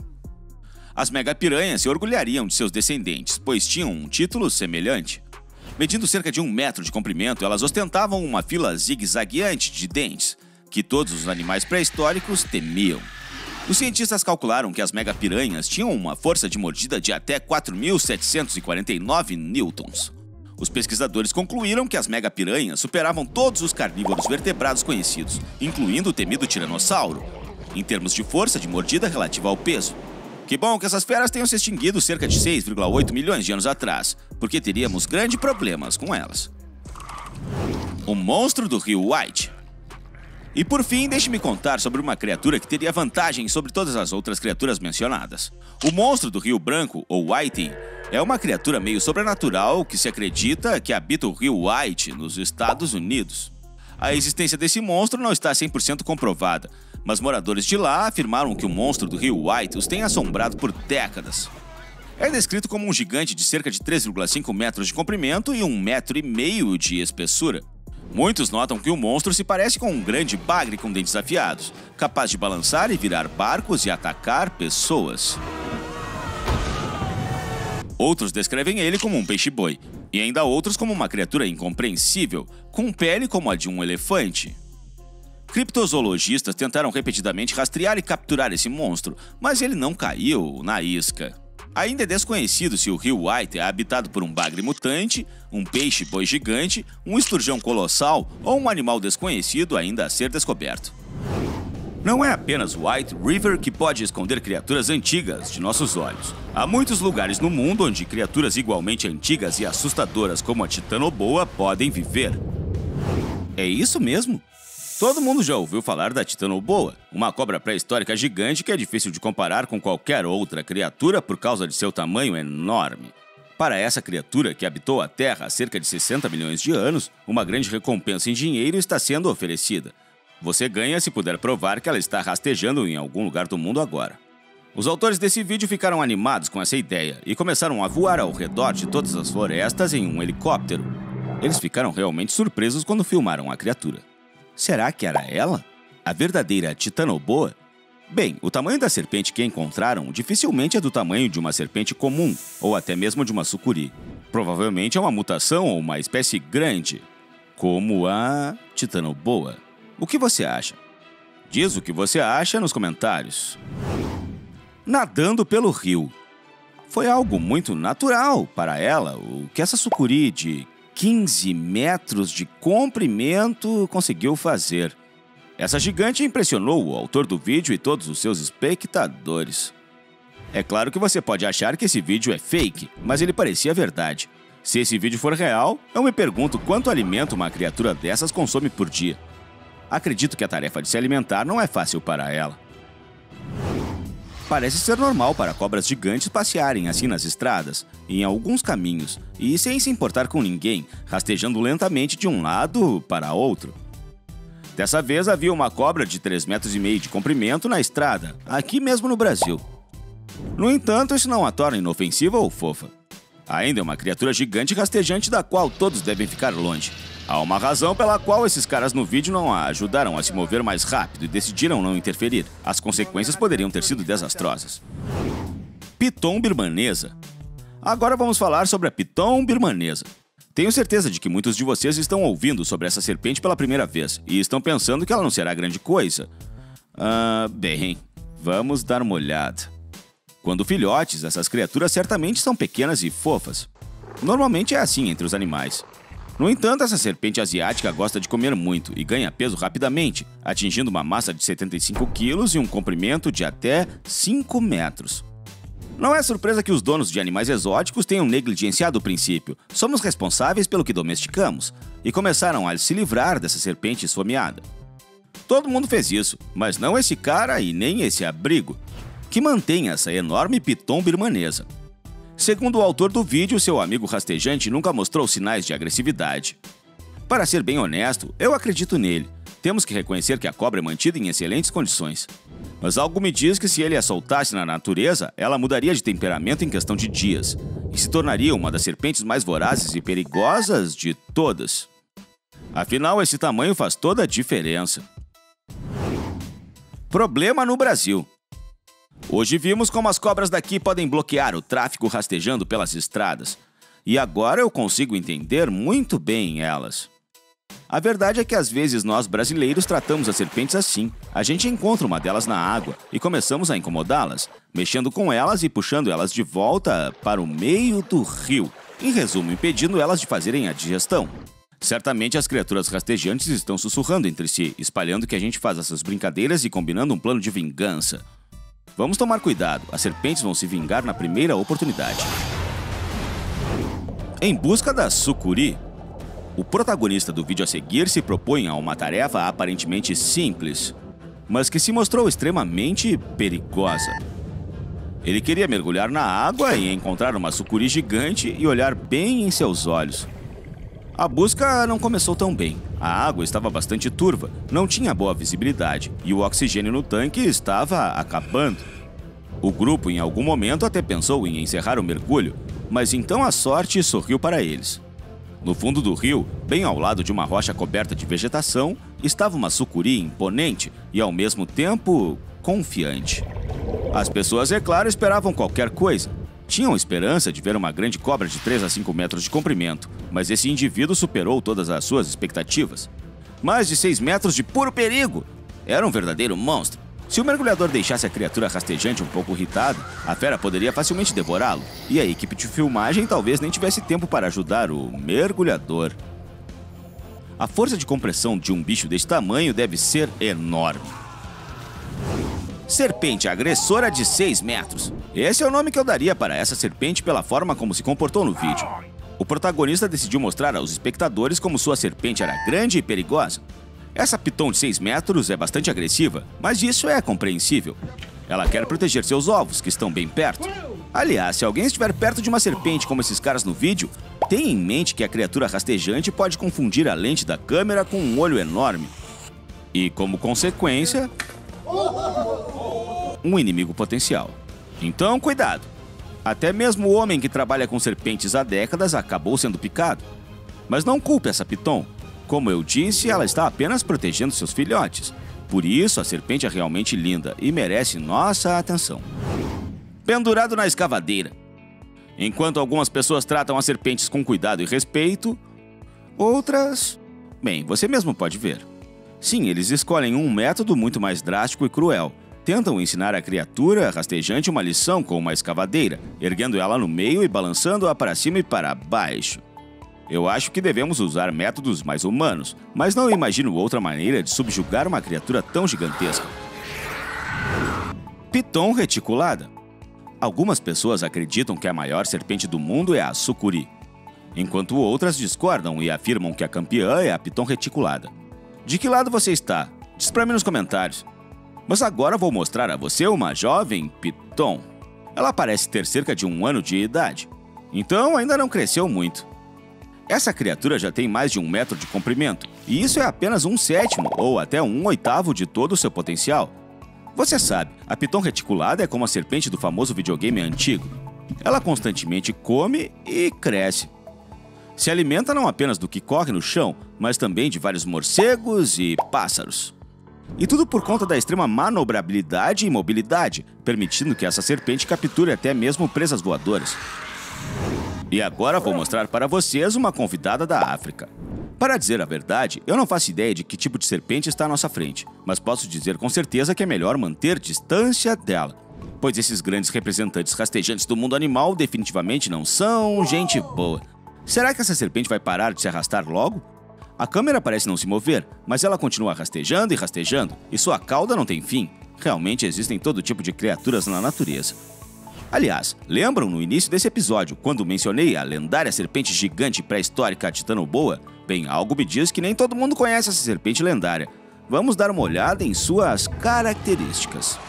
Speaker 1: As megapiranhas se orgulhariam de seus descendentes, pois tinham um título semelhante. Medindo cerca de 1 metro de comprimento, elas ostentavam uma fila zigue-zagueante de dentes, que todos os animais pré-históricos temiam. Os cientistas calcularam que as megapiranhas tinham uma força de mordida de até 4.749 newtons. Os pesquisadores concluíram que as megapiranhas superavam todos os carnívoros vertebrados conhecidos, incluindo o temido tiranossauro, em termos de força de mordida relativa ao peso. Que bom que essas feras tenham se extinguido cerca de 6,8 milhões de anos atrás, porque teríamos grandes problemas com elas. O monstro do rio White. E por fim, deixe-me contar sobre uma criatura que teria vantagem sobre todas as outras criaturas mencionadas. O monstro do Rio Branco, ou Whiting, é uma criatura meio sobrenatural que se acredita que habita o rio White, nos Estados Unidos. A existência desse monstro não está 100% comprovada, mas moradores de lá afirmaram que o monstro do rio White os tem assombrado por décadas. É descrito como um gigante de cerca de 3,5 metros de comprimento e 1,5 metro de espessura. Muitos notam que o monstro se parece com um grande bagre com dentes afiados, capaz de balançar e virar barcos e atacar pessoas. Outros descrevem ele como um peixe-boi, e ainda outros como uma criatura incompreensível, com pele como a de um elefante. Criptozoologistas tentaram repetidamente rastrear e capturar esse monstro, mas ele não caiu na isca. Ainda é desconhecido se o rio White é habitado por um bagre mutante, um peixe-boi gigante, um esturjão colossal ou um animal desconhecido ainda a ser descoberto. Não é apenas o White River que pode esconder criaturas antigas de nossos olhos. Há muitos lugares no mundo onde criaturas igualmente antigas e assustadoras como a Titanoboa podem viver. É isso mesmo? Todo mundo já ouviu falar da Titanoboa, uma cobra pré-histórica gigante que é difícil de comparar com qualquer outra criatura por causa de seu tamanho enorme. Para essa criatura que habitou a Terra há cerca de 60 milhões de anos, uma grande recompensa em dinheiro está sendo oferecida. Você ganha se puder provar que ela está rastejando em algum lugar do mundo agora. Os autores desse vídeo ficaram animados com essa ideia e começaram a voar ao redor de todas as florestas em um helicóptero. Eles ficaram realmente surpresos quando filmaram a criatura. Será que era ela? A verdadeira Titanoboa? Bem, o tamanho da serpente que encontraram dificilmente é do tamanho de uma serpente comum, ou até mesmo de uma sucuri. Provavelmente é uma mutação ou uma espécie grande, como a Titanoboa. O que você acha? Diz o que você acha nos comentários. Nadando pelo rio. Foi algo muito natural para ela, o que essa sucuri de 15 metros de comprimento conseguiu fazer. Essa gigante impressionou o autor do vídeo e todos os seus espectadores. É claro que você pode achar que esse vídeo é fake, mas ele parecia verdade. Se esse vídeo for real, eu me pergunto quanto alimento uma criatura dessas consome por dia. Acredito que a tarefa de se alimentar não é fácil para ela. Parece ser normal para cobras gigantes passearem assim nas estradas, em alguns caminhos, e sem se importar com ninguém, rastejando lentamente de um lado para outro. Dessa vez havia uma cobra de 3,5 metros de comprimento na estrada, aqui mesmo no Brasil. No entanto, isso não a torna inofensiva ou fofa. Ainda é uma criatura gigante rastejante da qual todos devem ficar longe. Há uma razão pela qual esses caras no vídeo não a ajudaram a se mover mais rápido e decidiram não interferir. As consequências poderiam ter sido desastrosas. Piton birmanesa. Agora vamos falar sobre a Piton birmanesa. Tenho certeza de que muitos de vocês estão ouvindo sobre essa serpente pela primeira vez e estão pensando que ela não será grande coisa. Bem, vamos dar uma olhada. Quando filhotes, essas criaturas certamente são pequenas e fofas. Normalmente é assim entre os animais. No entanto, essa serpente asiática gosta de comer muito e ganha peso rapidamente, atingindo uma massa de 75 quilos e um comprimento de até 5 metros. Não é surpresa que os donos de animais exóticos tenham negligenciado o princípio. Somos responsáveis pelo que domesticamos, e começaram a se livrar dessa serpente esfomeada. Todo mundo fez isso, mas não esse cara e nem esse abrigo, que mantém essa enorme piton birmanesa. Segundo o autor do vídeo, seu amigo rastejante nunca mostrou sinais de agressividade. Para ser bem honesto, eu acredito nele. Temos que reconhecer que a cobra é mantida em excelentes condições. Mas algo me diz que se ele a soltasse na natureza, ela mudaria de temperamento em questão de dias, e se tornaria uma das serpentes mais vorazes e perigosas de todas. Afinal, esse tamanho faz toda a diferença. Problema no Brasil. Hoje vimos como as cobras daqui podem bloquear o tráfego rastejando pelas estradas. E agora eu consigo entender muito bem elas. A verdade é que às vezes nós brasileiros tratamos as serpentes assim. A gente encontra uma delas na água e começamos a incomodá-las, mexendo com elas e puxando elas de volta para o meio do rio. Em resumo, impedindo elas de fazerem a digestão. Certamente as criaturas rastejantes estão sussurrando entre si, espalhando que a gente faz essas brincadeiras e combinando um plano de vingança. Vamos tomar cuidado, as serpentes vão se vingar na primeira oportunidade. Em busca da sucuri, o protagonista do vídeo a seguir se propõe a uma tarefa aparentemente simples, mas que se mostrou extremamente perigosa. Ele queria mergulhar na água e encontrar uma sucuri gigante e olhar bem em seus olhos. A busca não começou tão bem. A água estava bastante turva, não tinha boa visibilidade e o oxigênio no tanque estava acabando. O grupo em algum momento até pensou em encerrar o mergulho, mas então a sorte sorriu para eles. No fundo do rio, bem ao lado de uma rocha coberta de vegetação, estava uma sucuri imponente e ao mesmo tempo confiante. As pessoas, é claro, esperavam qualquer coisa. Tinham esperança de ver uma grande cobra de 3 a 5 metros de comprimento, mas esse indivíduo superou todas as suas expectativas. Mais de 6 metros de puro perigo. Era um verdadeiro monstro. Se o mergulhador deixasse a criatura rastejante um pouco irritada, a fera poderia facilmente devorá-lo, e a equipe de filmagem talvez nem tivesse tempo para ajudar o mergulhador. A força de compressão de um bicho desse tamanho deve ser enorme. Serpente agressora de 6 metros. Esse é o nome que eu daria para essa serpente pela forma como se comportou no vídeo. O protagonista decidiu mostrar aos espectadores como sua serpente era grande e perigosa. Essa piton de 6 metros é bastante agressiva, mas isso é compreensível. Ela quer proteger seus ovos, que estão bem perto. Aliás, se alguém estiver perto de uma serpente como esses caras no vídeo, tenha em mente que a criatura rastejante pode confundir a lente da câmera com um olho enorme. E, como consequência, um inimigo potencial. Então, cuidado! Até mesmo o homem que trabalha com serpentes há décadas acabou sendo picado. Mas não culpe essa piton. Como eu disse, ela está apenas protegendo seus filhotes. Por isso, a serpente é realmente linda e merece nossa atenção. Pendurado na escavadeira. Enquanto algumas pessoas tratam as serpentes com cuidado e respeito, outras... Bem, você mesmo pode ver. Sim, eles escolhem um método muito mais drástico e cruel. Tentam ensinar a criatura rastejante uma lição com uma escavadeira, erguendo ela no meio e balançando-a para cima e para baixo. Eu acho que devemos usar métodos mais humanos, mas não imagino outra maneira de subjugar uma criatura tão gigantesca. Piton reticulada. Algumas pessoas acreditam que a maior serpente do mundo é a sucuri, enquanto outras discordam e afirmam que a campeã é a piton reticulada. De que lado você está? Diz pra mim nos comentários. Mas agora vou mostrar a você uma jovem piton. Ela parece ter cerca de 1 ano de idade, então ainda não cresceu muito. Essa criatura já tem mais de 1 metro de comprimento, e isso é apenas 1/7 ou até 1/8 de todo o seu potencial. Você sabe, a piton reticulada é como a serpente do famoso videogame antigo. Ela constantemente come e cresce. Se alimenta não apenas do que corre no chão, mas também de vários morcegos e pássaros. E tudo por conta da extrema manobrabilidade e mobilidade, permitindo que essa serpente capture até mesmo presas voadoras. E agora vou mostrar para vocês uma convidada da África. Para dizer a verdade, eu não faço ideia de que tipo de serpente está à nossa frente, mas posso dizer com certeza que é melhor manter distância dela, pois esses grandes representantes rastejantes do mundo animal definitivamente não são gente boa. Será que essa serpente vai parar de se arrastar logo? A câmera parece não se mover, mas ela continua rastejando e rastejando, e sua cauda não tem fim. Realmente existem todo tipo de criaturas na natureza. Aliás, lembram no início desse episódio, quando mencionei a lendária serpente gigante pré-histórica Titanoboa? Bem, algo me diz que nem todo mundo conhece essa serpente lendária. Vamos dar uma olhada em suas características.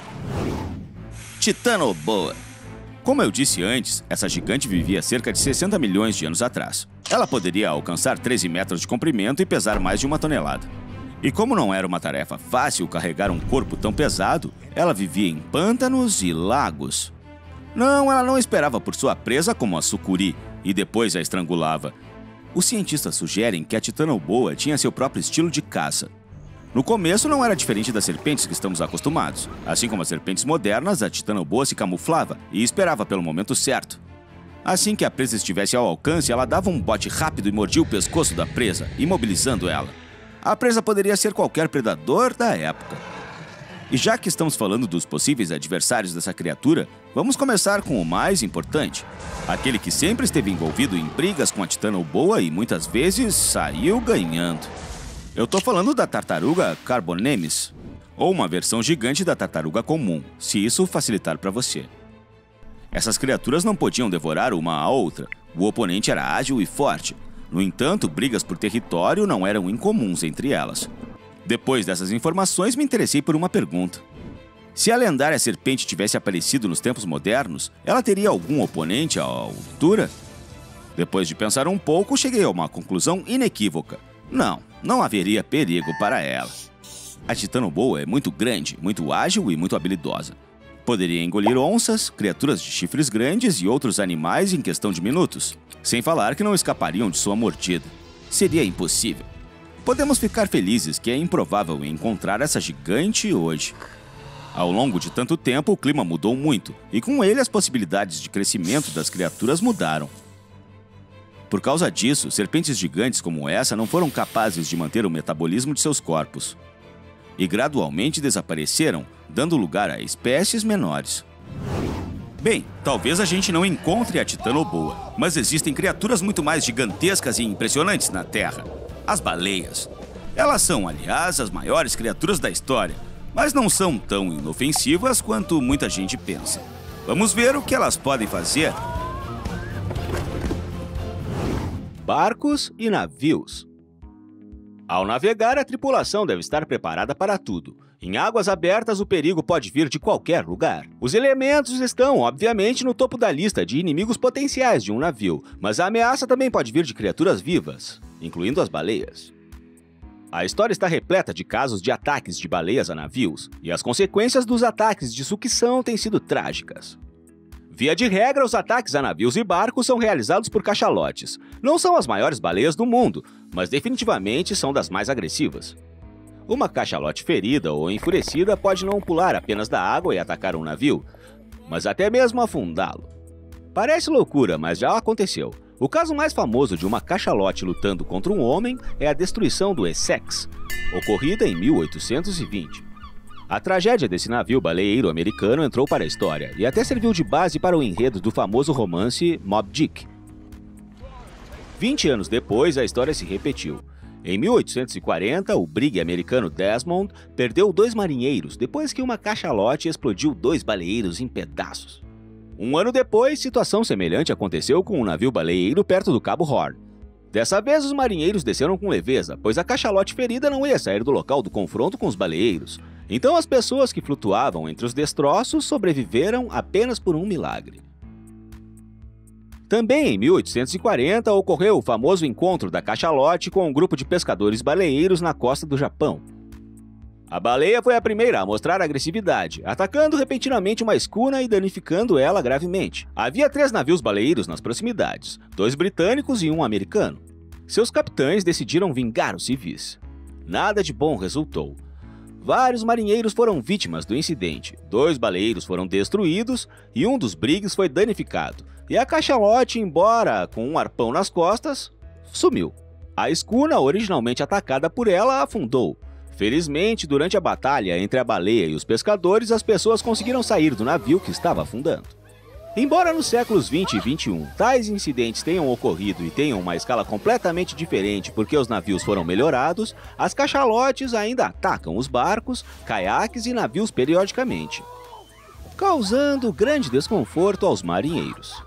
Speaker 1: Titanoboa. Como eu disse antes, essa gigante vivia cerca de 60 milhões de anos atrás. Ela poderia alcançar 13 metros de comprimento e pesar mais de 1 tonelada. E como não era uma tarefa fácil carregar um corpo tão pesado, ela vivia em pântanos e lagos. Não, ela não esperava por sua presa como a sucuri e depois a estrangulava. Os cientistas sugerem que a Titanoboa tinha seu próprio estilo de caça. No começo não era diferente das serpentes que estamos acostumados. Assim como as serpentes modernas, a Titanoboa se camuflava e esperava pelo momento certo. Assim que a presa estivesse ao alcance, ela dava um bote rápido e mordia o pescoço da presa, imobilizando ela. A presa poderia ser qualquer predador da época. E já que estamos falando dos possíveis adversários dessa criatura, vamos começar com o mais importante. Aquele que sempre esteve envolvido em brigas com a Titanoboa e muitas vezes saiu ganhando. Eu tô falando da tartaruga Carbonemis, ou uma versão gigante da tartaruga comum, se isso facilitar para você. Essas criaturas não podiam devorar uma a outra, o oponente era ágil e forte. No entanto, brigas por território não eram incomuns entre elas. Depois dessas informações, me interessei por uma pergunta. Se a lendária serpente tivesse aparecido nos tempos modernos, ela teria algum oponente à altura? Depois de pensar um pouco, cheguei a uma conclusão inequívoca. Não haveria perigo para ela. A Titanoboa é muito grande, muito ágil e muito habilidosa. Poderia engolir onças, criaturas de chifres grandes e outros animais em questão de minutos, sem falar que não escapariam de sua mordida. Seria impossível. Podemos ficar felizes que é improvável encontrar essa gigante hoje. Ao longo de tanto tempo, o clima mudou muito, e com ele as possibilidades de crescimento das criaturas mudaram. Por causa disso, serpentes gigantes como essa não foram capazes de manter o metabolismo de seus corpos e gradualmente desapareceram, dando lugar a espécies menores. Bem, talvez a gente não encontre a titanoboa, mas existem criaturas muito mais gigantescas e impressionantes na Terra: as baleias. Elas são, aliás, as maiores criaturas da história, mas não são tão inofensivas quanto muita gente pensa. Vamos ver o que elas podem fazer. Barcos e navios. Ao navegar, a tripulação deve estar preparada para tudo. Em águas abertas, o perigo pode vir de qualquer lugar. Os elementos estão, obviamente, no topo da lista de inimigos potenciais de um navio, mas a ameaça também pode vir de criaturas vivas, incluindo as baleias. A história está repleta de casos de ataques de baleias a navios, e as consequências dos ataques de sucção têm sido trágicas. Via de regra, os ataques a navios e barcos são realizados por cachalotes. Não são as maiores baleias do mundo, mas definitivamente são das mais agressivas. Uma cachalote ferida ou enfurecida pode não pular apenas da água e atacar um navio, mas até mesmo afundá-lo. Parece loucura, mas já aconteceu. O caso mais famoso de uma cachalote lutando contra um homem é a destruição do Essex, ocorrida em 1820. A tragédia desse navio baleeiro americano entrou para a história e até serviu de base para o enredo do famoso romance Moby Dick. 20 anos depois, a história se repetiu. Em 1840, o brig americano Desmond perdeu 2 marinheiros depois que uma cachalote explodiu 2 baleeiros em pedaços. Um ano depois, situação semelhante aconteceu com um navio baleeiro perto do Cabo Horn. Dessa vez, os marinheiros desceram com leveza, pois a cachalote ferida não ia sair do local do confronto com os baleeiros. Então as pessoas que flutuavam entre os destroços sobreviveram apenas por um milagre. Também em 1840 ocorreu o famoso encontro da cachalote com um grupo de pescadores baleeiros na costa do Japão. A baleia foi a primeira a mostrar agressividade, atacando repentinamente uma escuna e danificando ela gravemente. Havia 3 navios baleeiros nas proximidades, 2 britânicos e um americano. Seus capitães decidiram vingar os civis. Nada de bom resultou. Vários marinheiros foram vítimas do incidente, 2 baleeiros foram destruídos e um dos brigs foi danificado. E a cachalote, embora com um arpão nas costas, sumiu. A escuna, originalmente atacada por ela, afundou. Felizmente, durante a batalha entre a baleia e os pescadores, as pessoas conseguiram sair do navio que estava afundando. Embora nos séculos 20 e 21 tais incidentes tenham ocorrido e tenham uma escala completamente diferente porque os navios foram melhorados, as cachalotes ainda atacam os barcos, caiaques e navios periodicamente, causando grande desconforto aos marinheiros.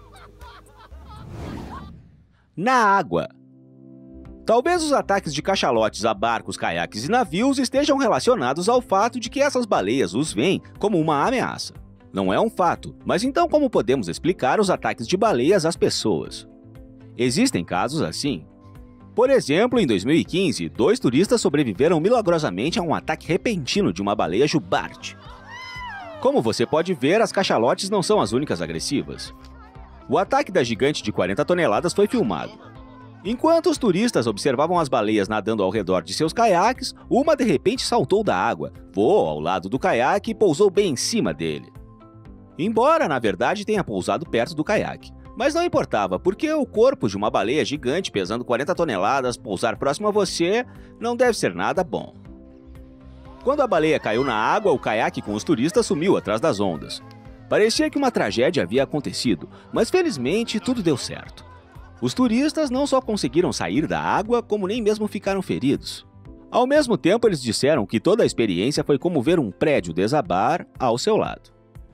Speaker 1: Na água. Talvez os ataques de cachalotes a barcos, caiaques e navios estejam relacionados ao fato de que essas baleias os veem como uma ameaça. Não é um fato, mas então como podemos explicar os ataques de baleias às pessoas? Existem casos assim. Por exemplo, em 2015, 2 turistas sobreviveram milagrosamente a um ataque repentino de uma baleia jubarte. Como você pode ver, as cachalotes não são as únicas agressivas. O ataque da gigante de 40 toneladas foi filmado. Enquanto os turistas observavam as baleias nadando ao redor de seus caiaques, uma de repente saltou da água, voou ao lado do caiaque e pousou bem em cima dele. Embora, na verdade, tenha pousado perto do caiaque. Mas não importava, porque o corpo de uma baleia gigante pesando 40 toneladas pousar próximo a você não deve ser nada bom. Quando a baleia caiu na água, o caiaque com os turistas sumiu atrás das ondas. Parecia que uma tragédia havia acontecido, mas felizmente tudo deu certo. Os turistas não só conseguiram sair da água, como nem mesmo ficaram feridos. Ao mesmo tempo, eles disseram que toda a experiência foi como ver um prédio desabar ao seu lado.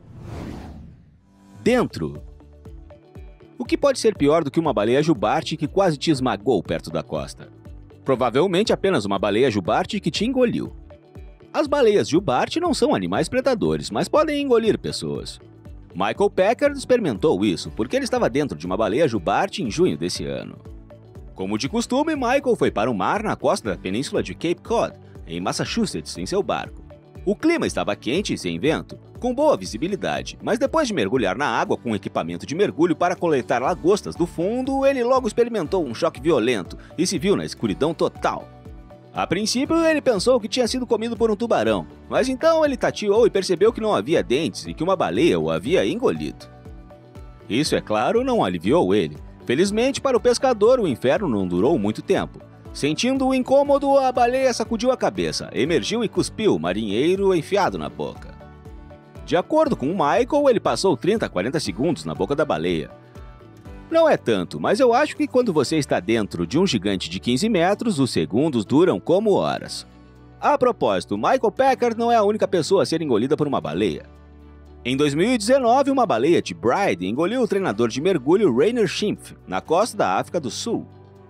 Speaker 1: Dentro. O que pode ser pior do que uma baleia jubarte que quase te esmagou perto da costa? Provavelmente apenas uma baleia jubarte que te engoliu. As baleias jubarte não são animais predadores, mas podem engolir pessoas. Michael Packard experimentou isso, porque ele estava dentro de uma baleia jubarte em junho desse ano. Como de costume, Michael foi para o mar na costa da península de Cape Cod, em Massachusetts, em seu barco. O clima estava quente e sem vento, com boa visibilidade, mas depois de mergulhar na água com equipamento de mergulho para coletar lagostas do fundo, ele logo experimentou um choque violento e se viu na escuridão total. A princípio, ele pensou que tinha sido comido por um tubarão, mas então ele tateou e percebeu que não havia dentes e que uma baleia o havia engolido. Isso, é claro, não aliviou ele.
Speaker 2: Felizmente para o pescador, o inferno não durou muito tempo. Sentindo o incômodo, a baleia sacudiu a cabeça, emergiu e cuspiu o marinheiro enfiado na boca. De acordo com o Michael, ele passou 30 a 40 segundos na boca da baleia. Não é tanto, mas eu acho que quando você está dentro de um gigante de 15 metros, os segundos duram como horas. A propósito, Michael Packard não é a única pessoa a ser engolida por uma baleia. Em 2019, uma baleia de Bride engoliu o treinador de mergulho Rainer Schimpf, na costa da África do Sul.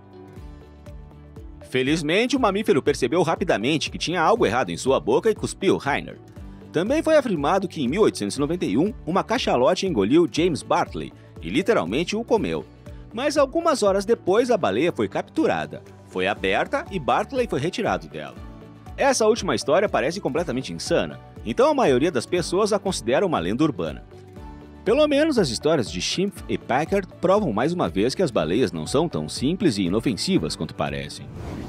Speaker 2: Felizmente, o mamífero percebeu rapidamente que tinha algo errado em sua boca e cuspiu Rainer. Também foi afirmado que em 1891, uma cachalote engoliu James Bartley e literalmente o comeu. Mas algumas horas depois, a baleia foi capturada, foi aberta e Bartley foi retirado dela. Essa última história parece completamente insana, então a maioria das pessoas a considera uma lenda urbana. Pelo menos as histórias de Schimpf e Packard provam mais uma vez que as baleias não são tão simples e inofensivas quanto parecem.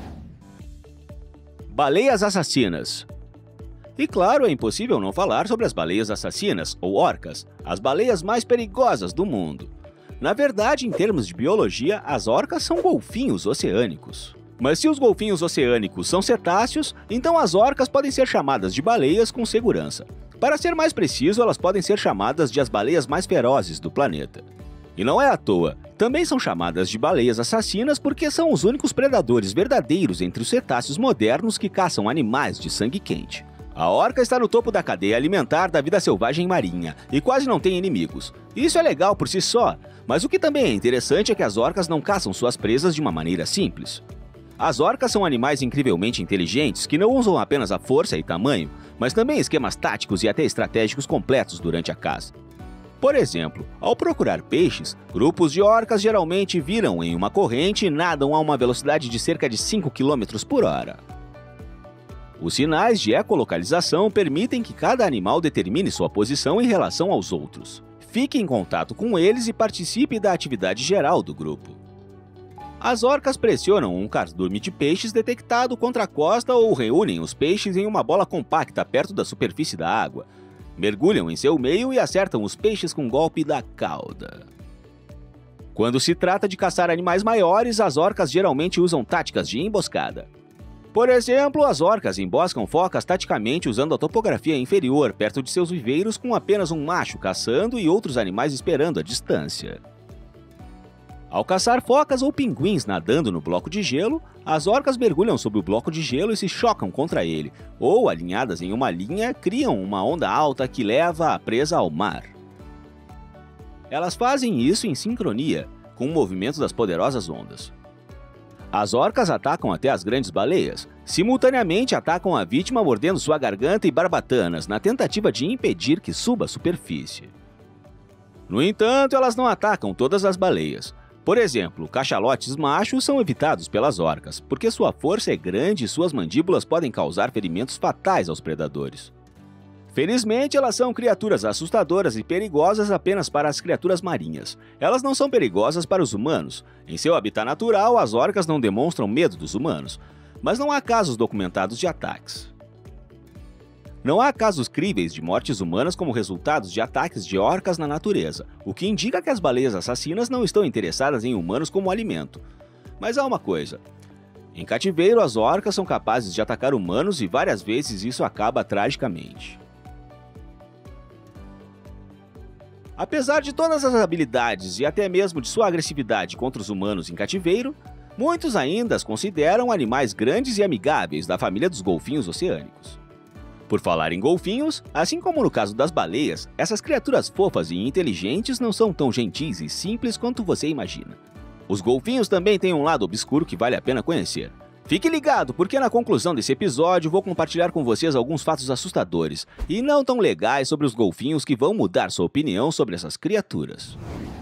Speaker 2: Baleias assassinas. E claro, é impossível não falar sobre as baleias assassinas, ou orcas, as baleias mais perigosas do mundo. Na verdade, em termos de biologia, as orcas são golfinhos oceânicos. Mas se os golfinhos oceânicos são cetáceos, então as orcas podem ser chamadas de baleias com segurança. Para ser mais preciso, elas podem ser chamadas de as baleias mais ferozes do planeta. E não é à toa, também são chamadas de baleias assassinas porque são os únicos predadores verdadeiros entre os cetáceos modernos que caçam animais de sangue quente. A orca está no topo da cadeia alimentar da vida selvagem marinha e quase não tem inimigos. Isso é legal por si só, mas o que também é interessante é que as orcas não caçam suas presas de uma maneira simples. As orcas são animais incrivelmente inteligentes que não usam apenas a força e tamanho, mas também esquemas táticos e até estratégicos completos durante a caça. Por exemplo, ao procurar peixes, grupos de orcas geralmente viram em uma corrente e nadam a uma velocidade de cerca de 5 km por hora. Os sinais de ecolocalização permitem que cada animal determine sua posição em relação aos outros. Fique em contato com eles e participe da atividade geral do grupo. As orcas pressionam um cardume de peixes detectado contra a costa ou reúnem os peixes em uma bola compacta perto da superfície da água. Mergulham em seu meio e acertam os peixes com um golpe da cauda. Quando se trata de caçar animais maiores, as orcas geralmente usam táticas de emboscada. Por exemplo, as orcas emboscam focas taticamente usando a topografia inferior perto de seus viveiros com apenas um macho caçando e outros animais esperando à distância. Ao caçar focas ou pinguins nadando no bloco de gelo, as orcas mergulham sob o bloco de gelo e se chocam contra ele, ou, alinhadas em uma linha, criam uma onda alta que leva a presa ao mar. Elas fazem isso em sincronia, com o movimento das poderosas ondas. As orcas atacam até as grandes baleias, simultaneamente atacam a vítima mordendo sua garganta e barbatanas na tentativa de impedir que suba à superfície. No entanto, elas não atacam todas as baleias. Por exemplo, cachalotes machos são evitados pelas orcas, porque sua força é grande e suas mandíbulas podem causar ferimentos fatais aos predadores. Felizmente, elas são criaturas assustadoras e perigosas apenas para as criaturas marinhas. Elas não são perigosas para os humanos. Em seu habitat natural, as orcas não demonstram medo dos humanos, mas não há casos documentados de ataques. Não há casos críveis de mortes humanas como resultados de ataques de orcas na natureza, o que indica que as baleias assassinas não estão interessadas em humanos como alimento. Mas há uma coisa. Em cativeiro, as orcas são capazes de atacar humanos e várias vezes isso acaba tragicamente. Apesar de todas as habilidades e até mesmo de sua agressividade contra os humanos em cativeiro, muitos ainda as consideram animais grandes e amigáveis da família dos golfinhos oceânicos. Por falar em golfinhos, assim como no caso das baleias, essas criaturas fofas e inteligentes não são tão gentis e simples quanto você imagina. Os golfinhos também têm um lado obscuro que vale a pena conhecer. Fique ligado, porque na conclusão desse episódio vou compartilhar com vocês alguns fatos assustadores e não tão legais sobre os golfinhos que vão mudar sua opinião sobre essas criaturas.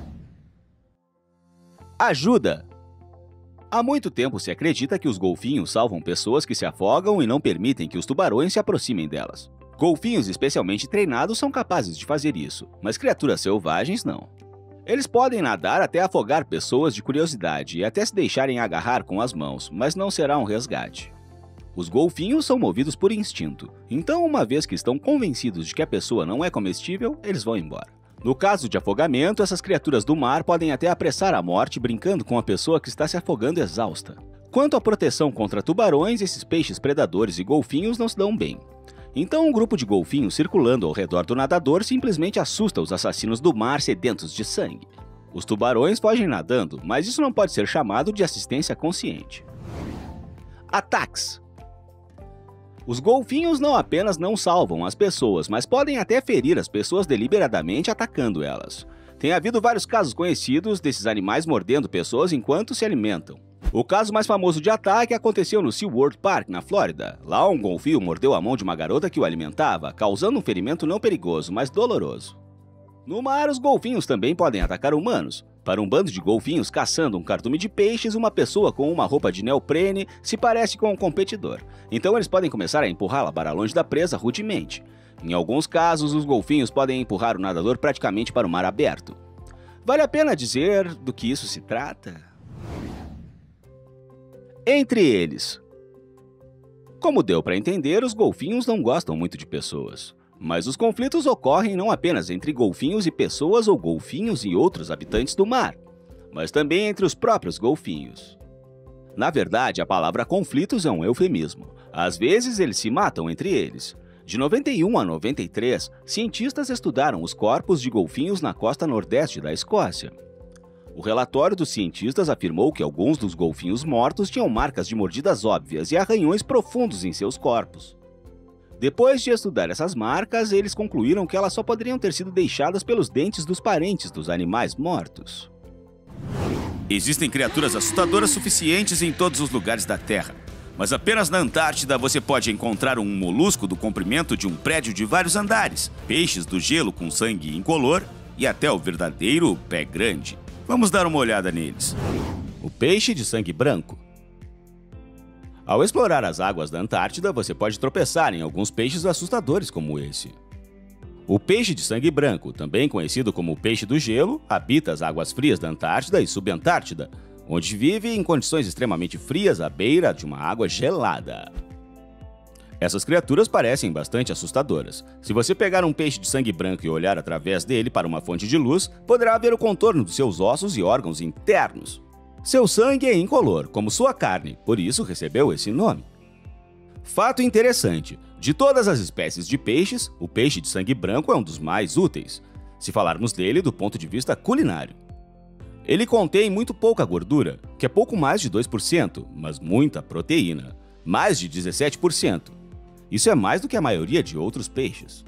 Speaker 2: Ajuda! Há muito tempo se acredita que os golfinhos salvam pessoas que se afogam e não permitem que os tubarões se aproximem delas. Golfinhos especialmente treinados são capazes de fazer isso, mas criaturas selvagens não. Eles podem nadar até afogar pessoas de curiosidade e até se deixarem agarrar com as mãos, mas não será um resgate. Os golfinhos são movidos por instinto, então uma vez que estão convencidos de que a pessoa não é comestível, eles vão embora. No caso de afogamento, essas criaturas do mar podem até apressar a morte brincando com a pessoa que está se afogando exausta. Quanto à proteção contra tubarões, esses peixes predadores e golfinhos não se dão bem. Então um grupo de golfinhos circulando ao redor do nadador simplesmente assusta os assassinos do mar sedentos de sangue. Os tubarões fogem nadando, mas isso não pode ser chamado de assistência consciente. Ataques. Os golfinhos não apenas não salvam as pessoas, mas podem até ferir as pessoas deliberadamente atacando elas. Tem havido vários casos conhecidos desses animais mordendo pessoas enquanto se alimentam. O caso mais famoso de ataque aconteceu no SeaWorld Park, na Flórida. Lá, um golfinho mordeu a mão de uma garota que o alimentava, causando um ferimento não perigoso, mas doloroso. No mar, os golfinhos também podem atacar humanos. Para um bando de golfinhos caçando um cardume de peixes, uma pessoa com uma roupa de neoprene se parece com um competidor. Então eles podem começar a empurrá-la para longe da presa rudemente. Em alguns casos, os golfinhos podem empurrar o nadador praticamente para o mar aberto. Vale a pena dizer do que isso se trata? Entre eles. Como deu para entender, os golfinhos não gostam muito de pessoas. Mas os conflitos ocorrem não apenas entre golfinhos e pessoas ou golfinhos e outros habitantes do mar, mas também entre os próprios golfinhos. Na verdade, a palavra conflitos é um eufemismo. Às vezes, eles se matam entre eles. De 91 a 93, cientistas estudaram os corpos de golfinhos na costa nordeste da Escócia. O relatório dos cientistas afirmou que alguns dos golfinhos mortos tinham marcas de mordidas óbvias e arranhões profundos em seus corpos. Depois de estudar essas marcas, eles concluíram que elas só poderiam ter sido deixadas pelos dentes dos parentes dos animais mortos.
Speaker 1: Existem criaturas assustadoras suficientes em todos os lugares da Terra, mas apenas na Antártida você pode encontrar um molusco do comprimento de um prédio de vários andares, peixes do gelo com sangue incolor e até o verdadeiro pé grande. Vamos dar uma olhada neles.
Speaker 2: O peixe de sangue branco. Ao explorar as águas da Antártida, você pode tropeçar em alguns peixes assustadores como esse. O peixe de sangue branco, também conhecido como peixe do gelo, habita as águas frias da Antártida e Subantártida, onde vive em condições extremamente frias à beira de uma água gelada. Essas criaturas parecem bastante assustadoras. Se você pegar um peixe de sangue branco e olhar através dele para uma fonte de luz, poderá ver o contorno dos seus ossos e órgãos internos. Seu sangue é incolor, como sua carne, por isso recebeu esse nome. Fato interessante, de todas as espécies de peixes, o peixe de sangue branco é um dos mais úteis, se falarmos dele do ponto de vista culinário. Ele contém muito pouca gordura, que é pouco mais de 2%, mas muita proteína, mais de 17%. Isso é mais do que a maioria de outros peixes.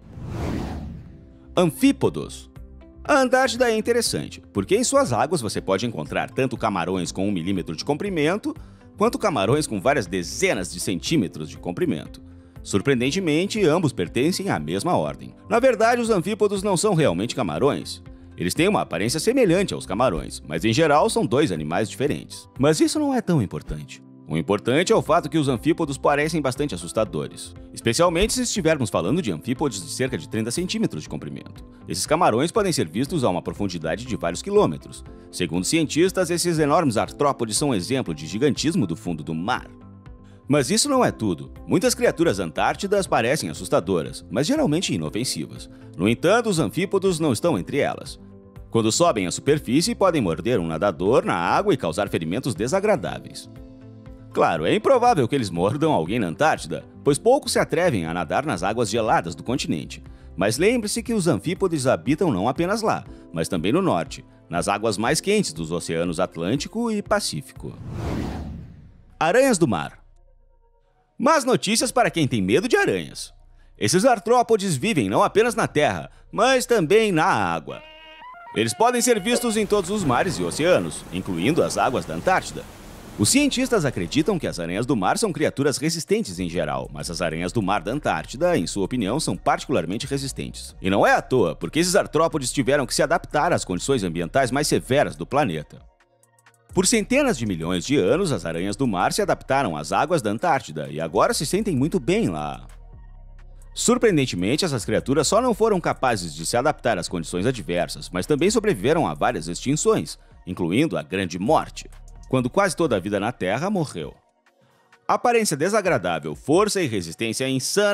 Speaker 2: Anfípodos. A Antártida é interessante, porque em suas águas você pode encontrar tanto camarões com 1 milímetro de comprimento, quanto camarões com várias dezenas de centímetros de comprimento. Surpreendentemente, ambos pertencem à mesma ordem. Na verdade, os anfípodos não são realmente camarões. Eles têm uma aparência semelhante aos camarões, mas em geral são dois animais diferentes. Mas isso não é tão importante. O importante é o fato que os anfípodos parecem bastante assustadores, especialmente se estivermos falando de anfípodes de cerca de 30 centímetros de comprimento. Esses camarões podem ser vistos a uma profundidade de vários quilômetros. Segundo cientistas, esses enormes artrópodes são um exemplo de gigantismo do fundo do mar. Mas isso não é tudo. Muitas criaturas antártidas parecem assustadoras, mas geralmente inofensivas. No entanto, os anfípodos não estão entre elas. Quando sobem à superfície, podem morder um nadador na água e causar ferimentos desagradáveis. Claro, é improvável que eles mordam alguém na Antártida, pois poucos se atrevem a nadar nas águas geladas do continente. Mas lembre-se que os anfípodes habitam não apenas lá, mas também no norte, nas águas mais quentes dos oceanos Atlântico e Pacífico. Aranhas do mar. Más notícias para quem tem medo de aranhas. Esses artrópodes vivem não apenas na terra, mas também na água. Eles podem ser vistos em todos os mares e oceanos, incluindo as águas da Antártida. Os cientistas acreditam que as aranhas do mar são criaturas resistentes em geral, mas as aranhas do mar da Antártida, em sua opinião, são particularmente resistentes. E não é à toa, porque esses artrópodes tiveram que se adaptar às condições ambientais mais severas do planeta. Por centenas de milhões de anos, as aranhas do mar se adaptaram às águas da Antártida e agora se sentem muito bem lá. Surpreendentemente, essas criaturas só não foram capazes de se adaptar às condições adversas, mas também sobreviveram a várias extinções, incluindo a Grande Morte, quando quase toda a vida na Terra morreu. Aparência desagradável, força e resistência insana,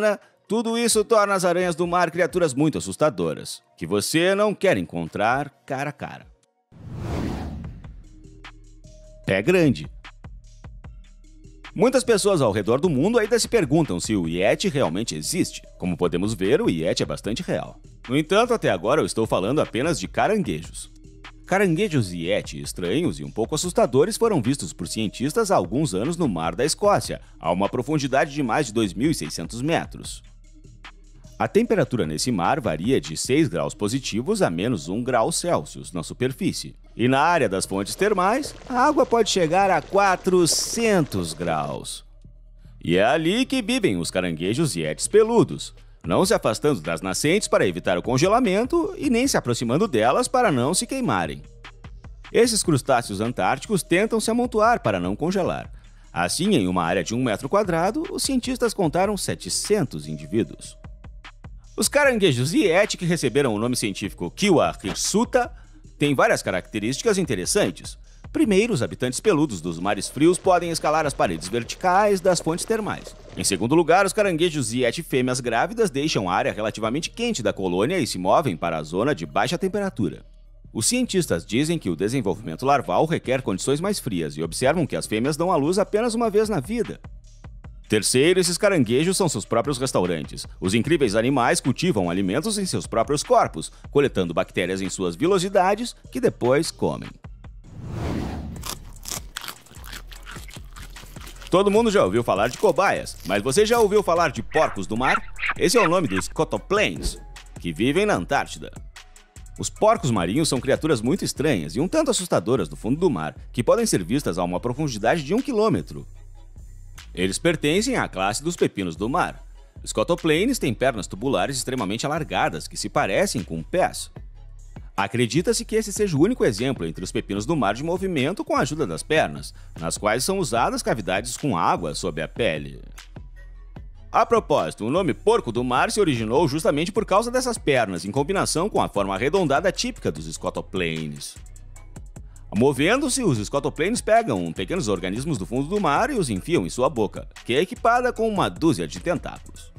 Speaker 2: Tudo isso torna as aranhas do mar criaturas muito assustadoras, que você não quer encontrar cara a cara. Pé grande. Muitas pessoas ao redor do mundo ainda se perguntam se o Yeti realmente existe. Como podemos ver, o Yeti é bastante real. No entanto, até agora eu estou falando apenas de caranguejos. Caranguejos Yeti estranhos e um pouco assustadores foram vistos por cientistas há alguns anos no mar da Escócia, a uma profundidade de mais de 2.600 metros. A temperatura nesse mar varia de 6 graus positivos a menos 1 grau Celsius na superfície. E na área das fontes termais, a água pode chegar a 400 graus. E é ali que vivem os caranguejos Yetis peludos, não se afastando das nascentes para evitar o congelamento e nem se aproximando delas para não se queimarem. Esses crustáceos antárticos tentam se amontoar para não congelar. Assim, em uma área de 1 metro quadrado, os cientistas contaram 700 indivíduos. Os caranguejos Yeti, que receberam o nome científico Kiwa hirsuta, têm várias características interessantes. Primeiro, os habitantes peludos dos mares frios podem escalar as paredes verticais das fontes termais. Em segundo lugar, os caranguejos Yeti fêmeas grávidas deixam a área relativamente quente da colônia e se movem para a zona de baixa temperatura. Os cientistas dizem que o desenvolvimento larval requer condições mais frias e observam que as fêmeas dão à luz apenas uma vez na vida. Terceiro, esses caranguejos são seus próprios restaurantes. Os incríveis animais cultivam alimentos em seus próprios corpos, coletando bactérias em suas vilosidades, que depois comem. Todo mundo já ouviu falar de cobaias, mas você já ouviu falar de porcos do mar? Esse é o nome dos scotoplanes, que vivem na Antártida. Os porcos marinhos são criaturas muito estranhas e um tanto assustadoras do fundo do mar, que podem ser vistas a uma profundidade de 1 quilômetro. Eles pertencem à classe dos pepinos do mar. Os scotoplanes têm pernas tubulares extremamente alargadas que se parecem com pés. Acredita-se que esse seja o único exemplo entre os pepinos do mar de movimento com a ajuda das pernas, nas quais são usadas cavidades com água sob a pele. A propósito, o nome porco do mar se originou justamente por causa dessas pernas, em combinação com a forma arredondada típica dos scotoplanes. Movendo-se, os scotoplanes pegam pequenos organismos do fundo do mar e os enfiam em sua boca, que é equipada com uma dúzia de tentáculos.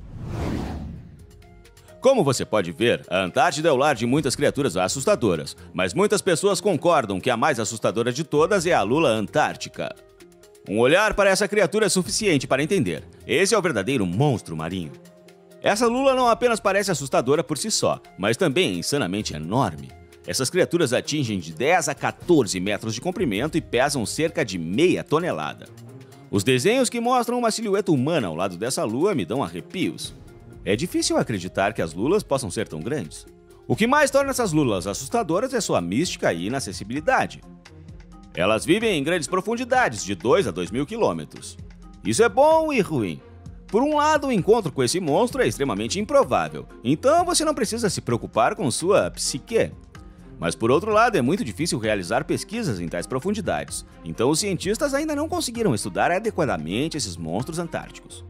Speaker 2: Como você pode ver, a Antártida é o lar de muitas criaturas assustadoras, mas muitas pessoas concordam que a mais assustadora de todas é a lula antártica. Um olhar para essa criatura é suficiente para entender. Esse é o verdadeiro monstro marinho. Essa lula não apenas parece assustadora por si só, mas também é insanamente enorme. Essas criaturas atingem de 10 a 14 metros de comprimento e pesam cerca de meia tonelada. Os desenhos que mostram uma silhueta humana ao lado dessa lua me dão arrepios. É difícil acreditar que as lulas possam ser tão grandes. O que mais torna essas lulas assustadoras é sua mística e inacessibilidade. Elas vivem em grandes profundidades, de 2 a 2.000 quilômetros. Isso é bom e ruim. Por um lado, o encontro com esse monstro é extremamente improvável, então você não precisa se preocupar com sua psique. Mas por outro lado, é muito difícil realizar pesquisas em tais profundidades, então os cientistas ainda não conseguiram estudar adequadamente esses monstros antárticos.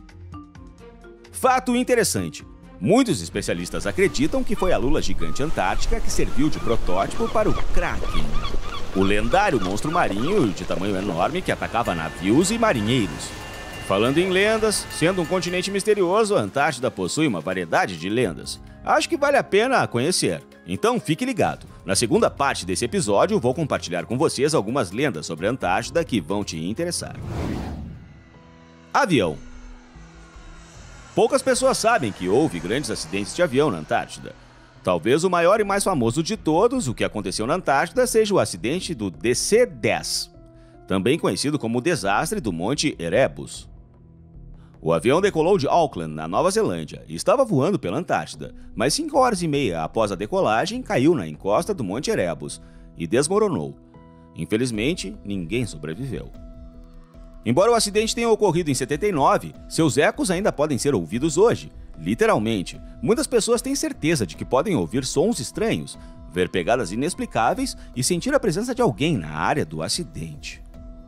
Speaker 2: Fato interessante: muitos especialistas acreditam que foi a lula gigante antártica que serviu de protótipo para o Kraken, o lendário monstro marinho de tamanho enorme que atacava navios e marinheiros. Falando em lendas, sendo um continente misterioso, a Antártida possui uma variedade de lendas. Acho que vale a pena conhecer. Então fique ligado. Na segunda parte desse episódio, vou compartilhar com vocês algumas lendas sobre a Antártida que vão te interessar. Avião. Poucas pessoas sabem que houve grandes acidentes de avião na Antártida. Talvez o maior e mais famoso de todos, o que aconteceu na Antártida, seja o acidente do DC-10, também conhecido como o desastre do Monte Erebus. O avião decolou de Auckland, na Nova Zelândia, e estava voando pela Antártida, mas 5 horas e meia após a decolagem, caiu na encosta do Monte Erebus e desmoronou. Infelizmente, ninguém sobreviveu. Embora o acidente tenha ocorrido em 79, seus ecos ainda podem ser ouvidos hoje. Literalmente, muitas pessoas têm certeza de que podem ouvir sons estranhos, ver pegadas inexplicáveis e sentir a presença de alguém na área do acidente.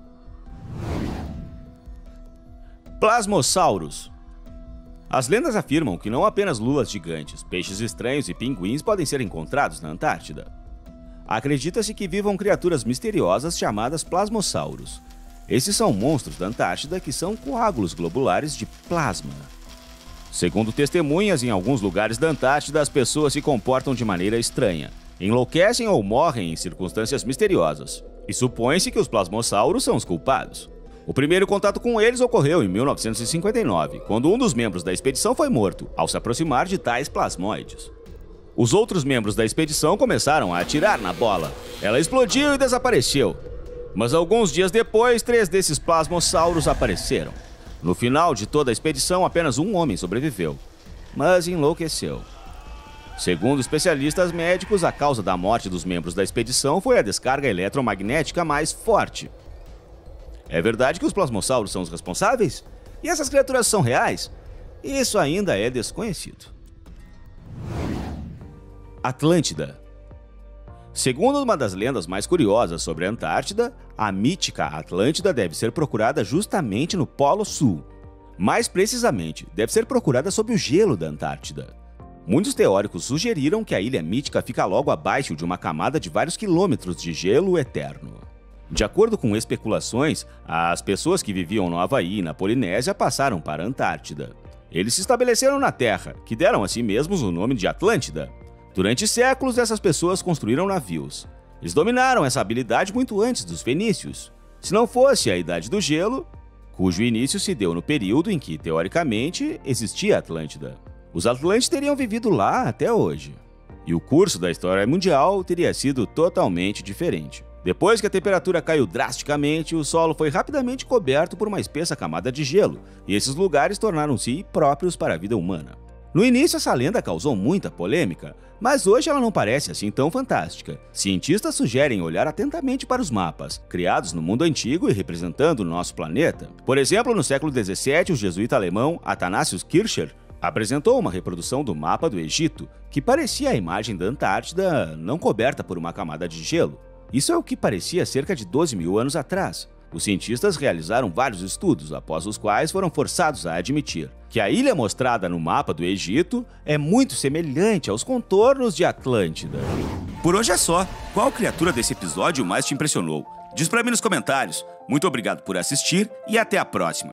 Speaker 2: Plasmossauros. As lendas afirmam que não apenas lulas gigantes, peixes estranhos e pinguins podem ser encontrados na Antártida. Acredita-se que vivam criaturas misteriosas chamadas plasmossauros. Esses são monstros da Antártida que são coágulos globulares de plasma. Segundo testemunhas, em alguns lugares da Antártida as pessoas se comportam de maneira estranha, enlouquecem ou morrem em circunstâncias misteriosas. E supõe-se que os plasmossauros são os culpados. O primeiro contato com eles ocorreu em 1959, quando um dos membros da expedição foi morto ao se aproximar de tais plasmoides. Os outros membros da expedição começaram a atirar na bola. Ela explodiu e desapareceu. Mas alguns dias depois, 3 desses plasmossauros apareceram. No final de toda a expedição, apenas um homem sobreviveu, mas enlouqueceu. Segundo especialistas médicos, a causa da morte dos membros da expedição foi a descarga eletromagnética mais forte. É verdade que os plasmossauros são os responsáveis? E essas criaturas são reais? Isso ainda é desconhecido. Atlântida. Segundo uma das lendas mais curiosas sobre a Antártida, a mítica Atlântida deve ser procurada justamente no Polo Sul. Mais precisamente, deve ser procurada sob o gelo da Antártida. Muitos teóricos sugeriram que a ilha mítica fica logo abaixo de uma camada de vários quilômetros de gelo eterno. De acordo com especulações, as pessoas que viviam no Havaí e na Polinésia passaram para a Antártida. Eles se estabeleceram na Terra, que deram a si mesmos o nome de Atlântida. Durante séculos, essas pessoas construíram navios. Eles dominaram essa habilidade muito antes dos fenícios. Se não fosse a Idade do Gelo, cujo início se deu no período em que, teoricamente, existia a Atlântida. Os Atlantes teriam vivido lá até hoje. E o curso da história mundial teria sido totalmente diferente. Depois que a temperatura caiu drasticamente, o solo foi rapidamente coberto por uma espessa camada de gelo, e esses lugares tornaram-se próprios para a vida humana. No início, essa lenda causou muita polêmica, mas hoje ela não parece assim tão fantástica. Cientistas sugerem olhar atentamente para os mapas, criados no mundo antigo e representando o nosso planeta. Por exemplo, no século XVII, o jesuíta alemão Athanasius Kircher apresentou uma reprodução do mapa do Egito, que parecia a imagem da Antártida não coberta por uma camada de gelo. Isso é o que parecia cerca de 12 mil anos atrás. Os cientistas realizaram vários estudos, após os quais foram forçados a admitir que a ilha mostrada no mapa do Egito é muito semelhante aos contornos de Atlântida.
Speaker 1: Por hoje é só. Qual criatura desse episódio mais te impressionou? Diz pra mim nos comentários. Muito obrigado por assistir e até a próxima.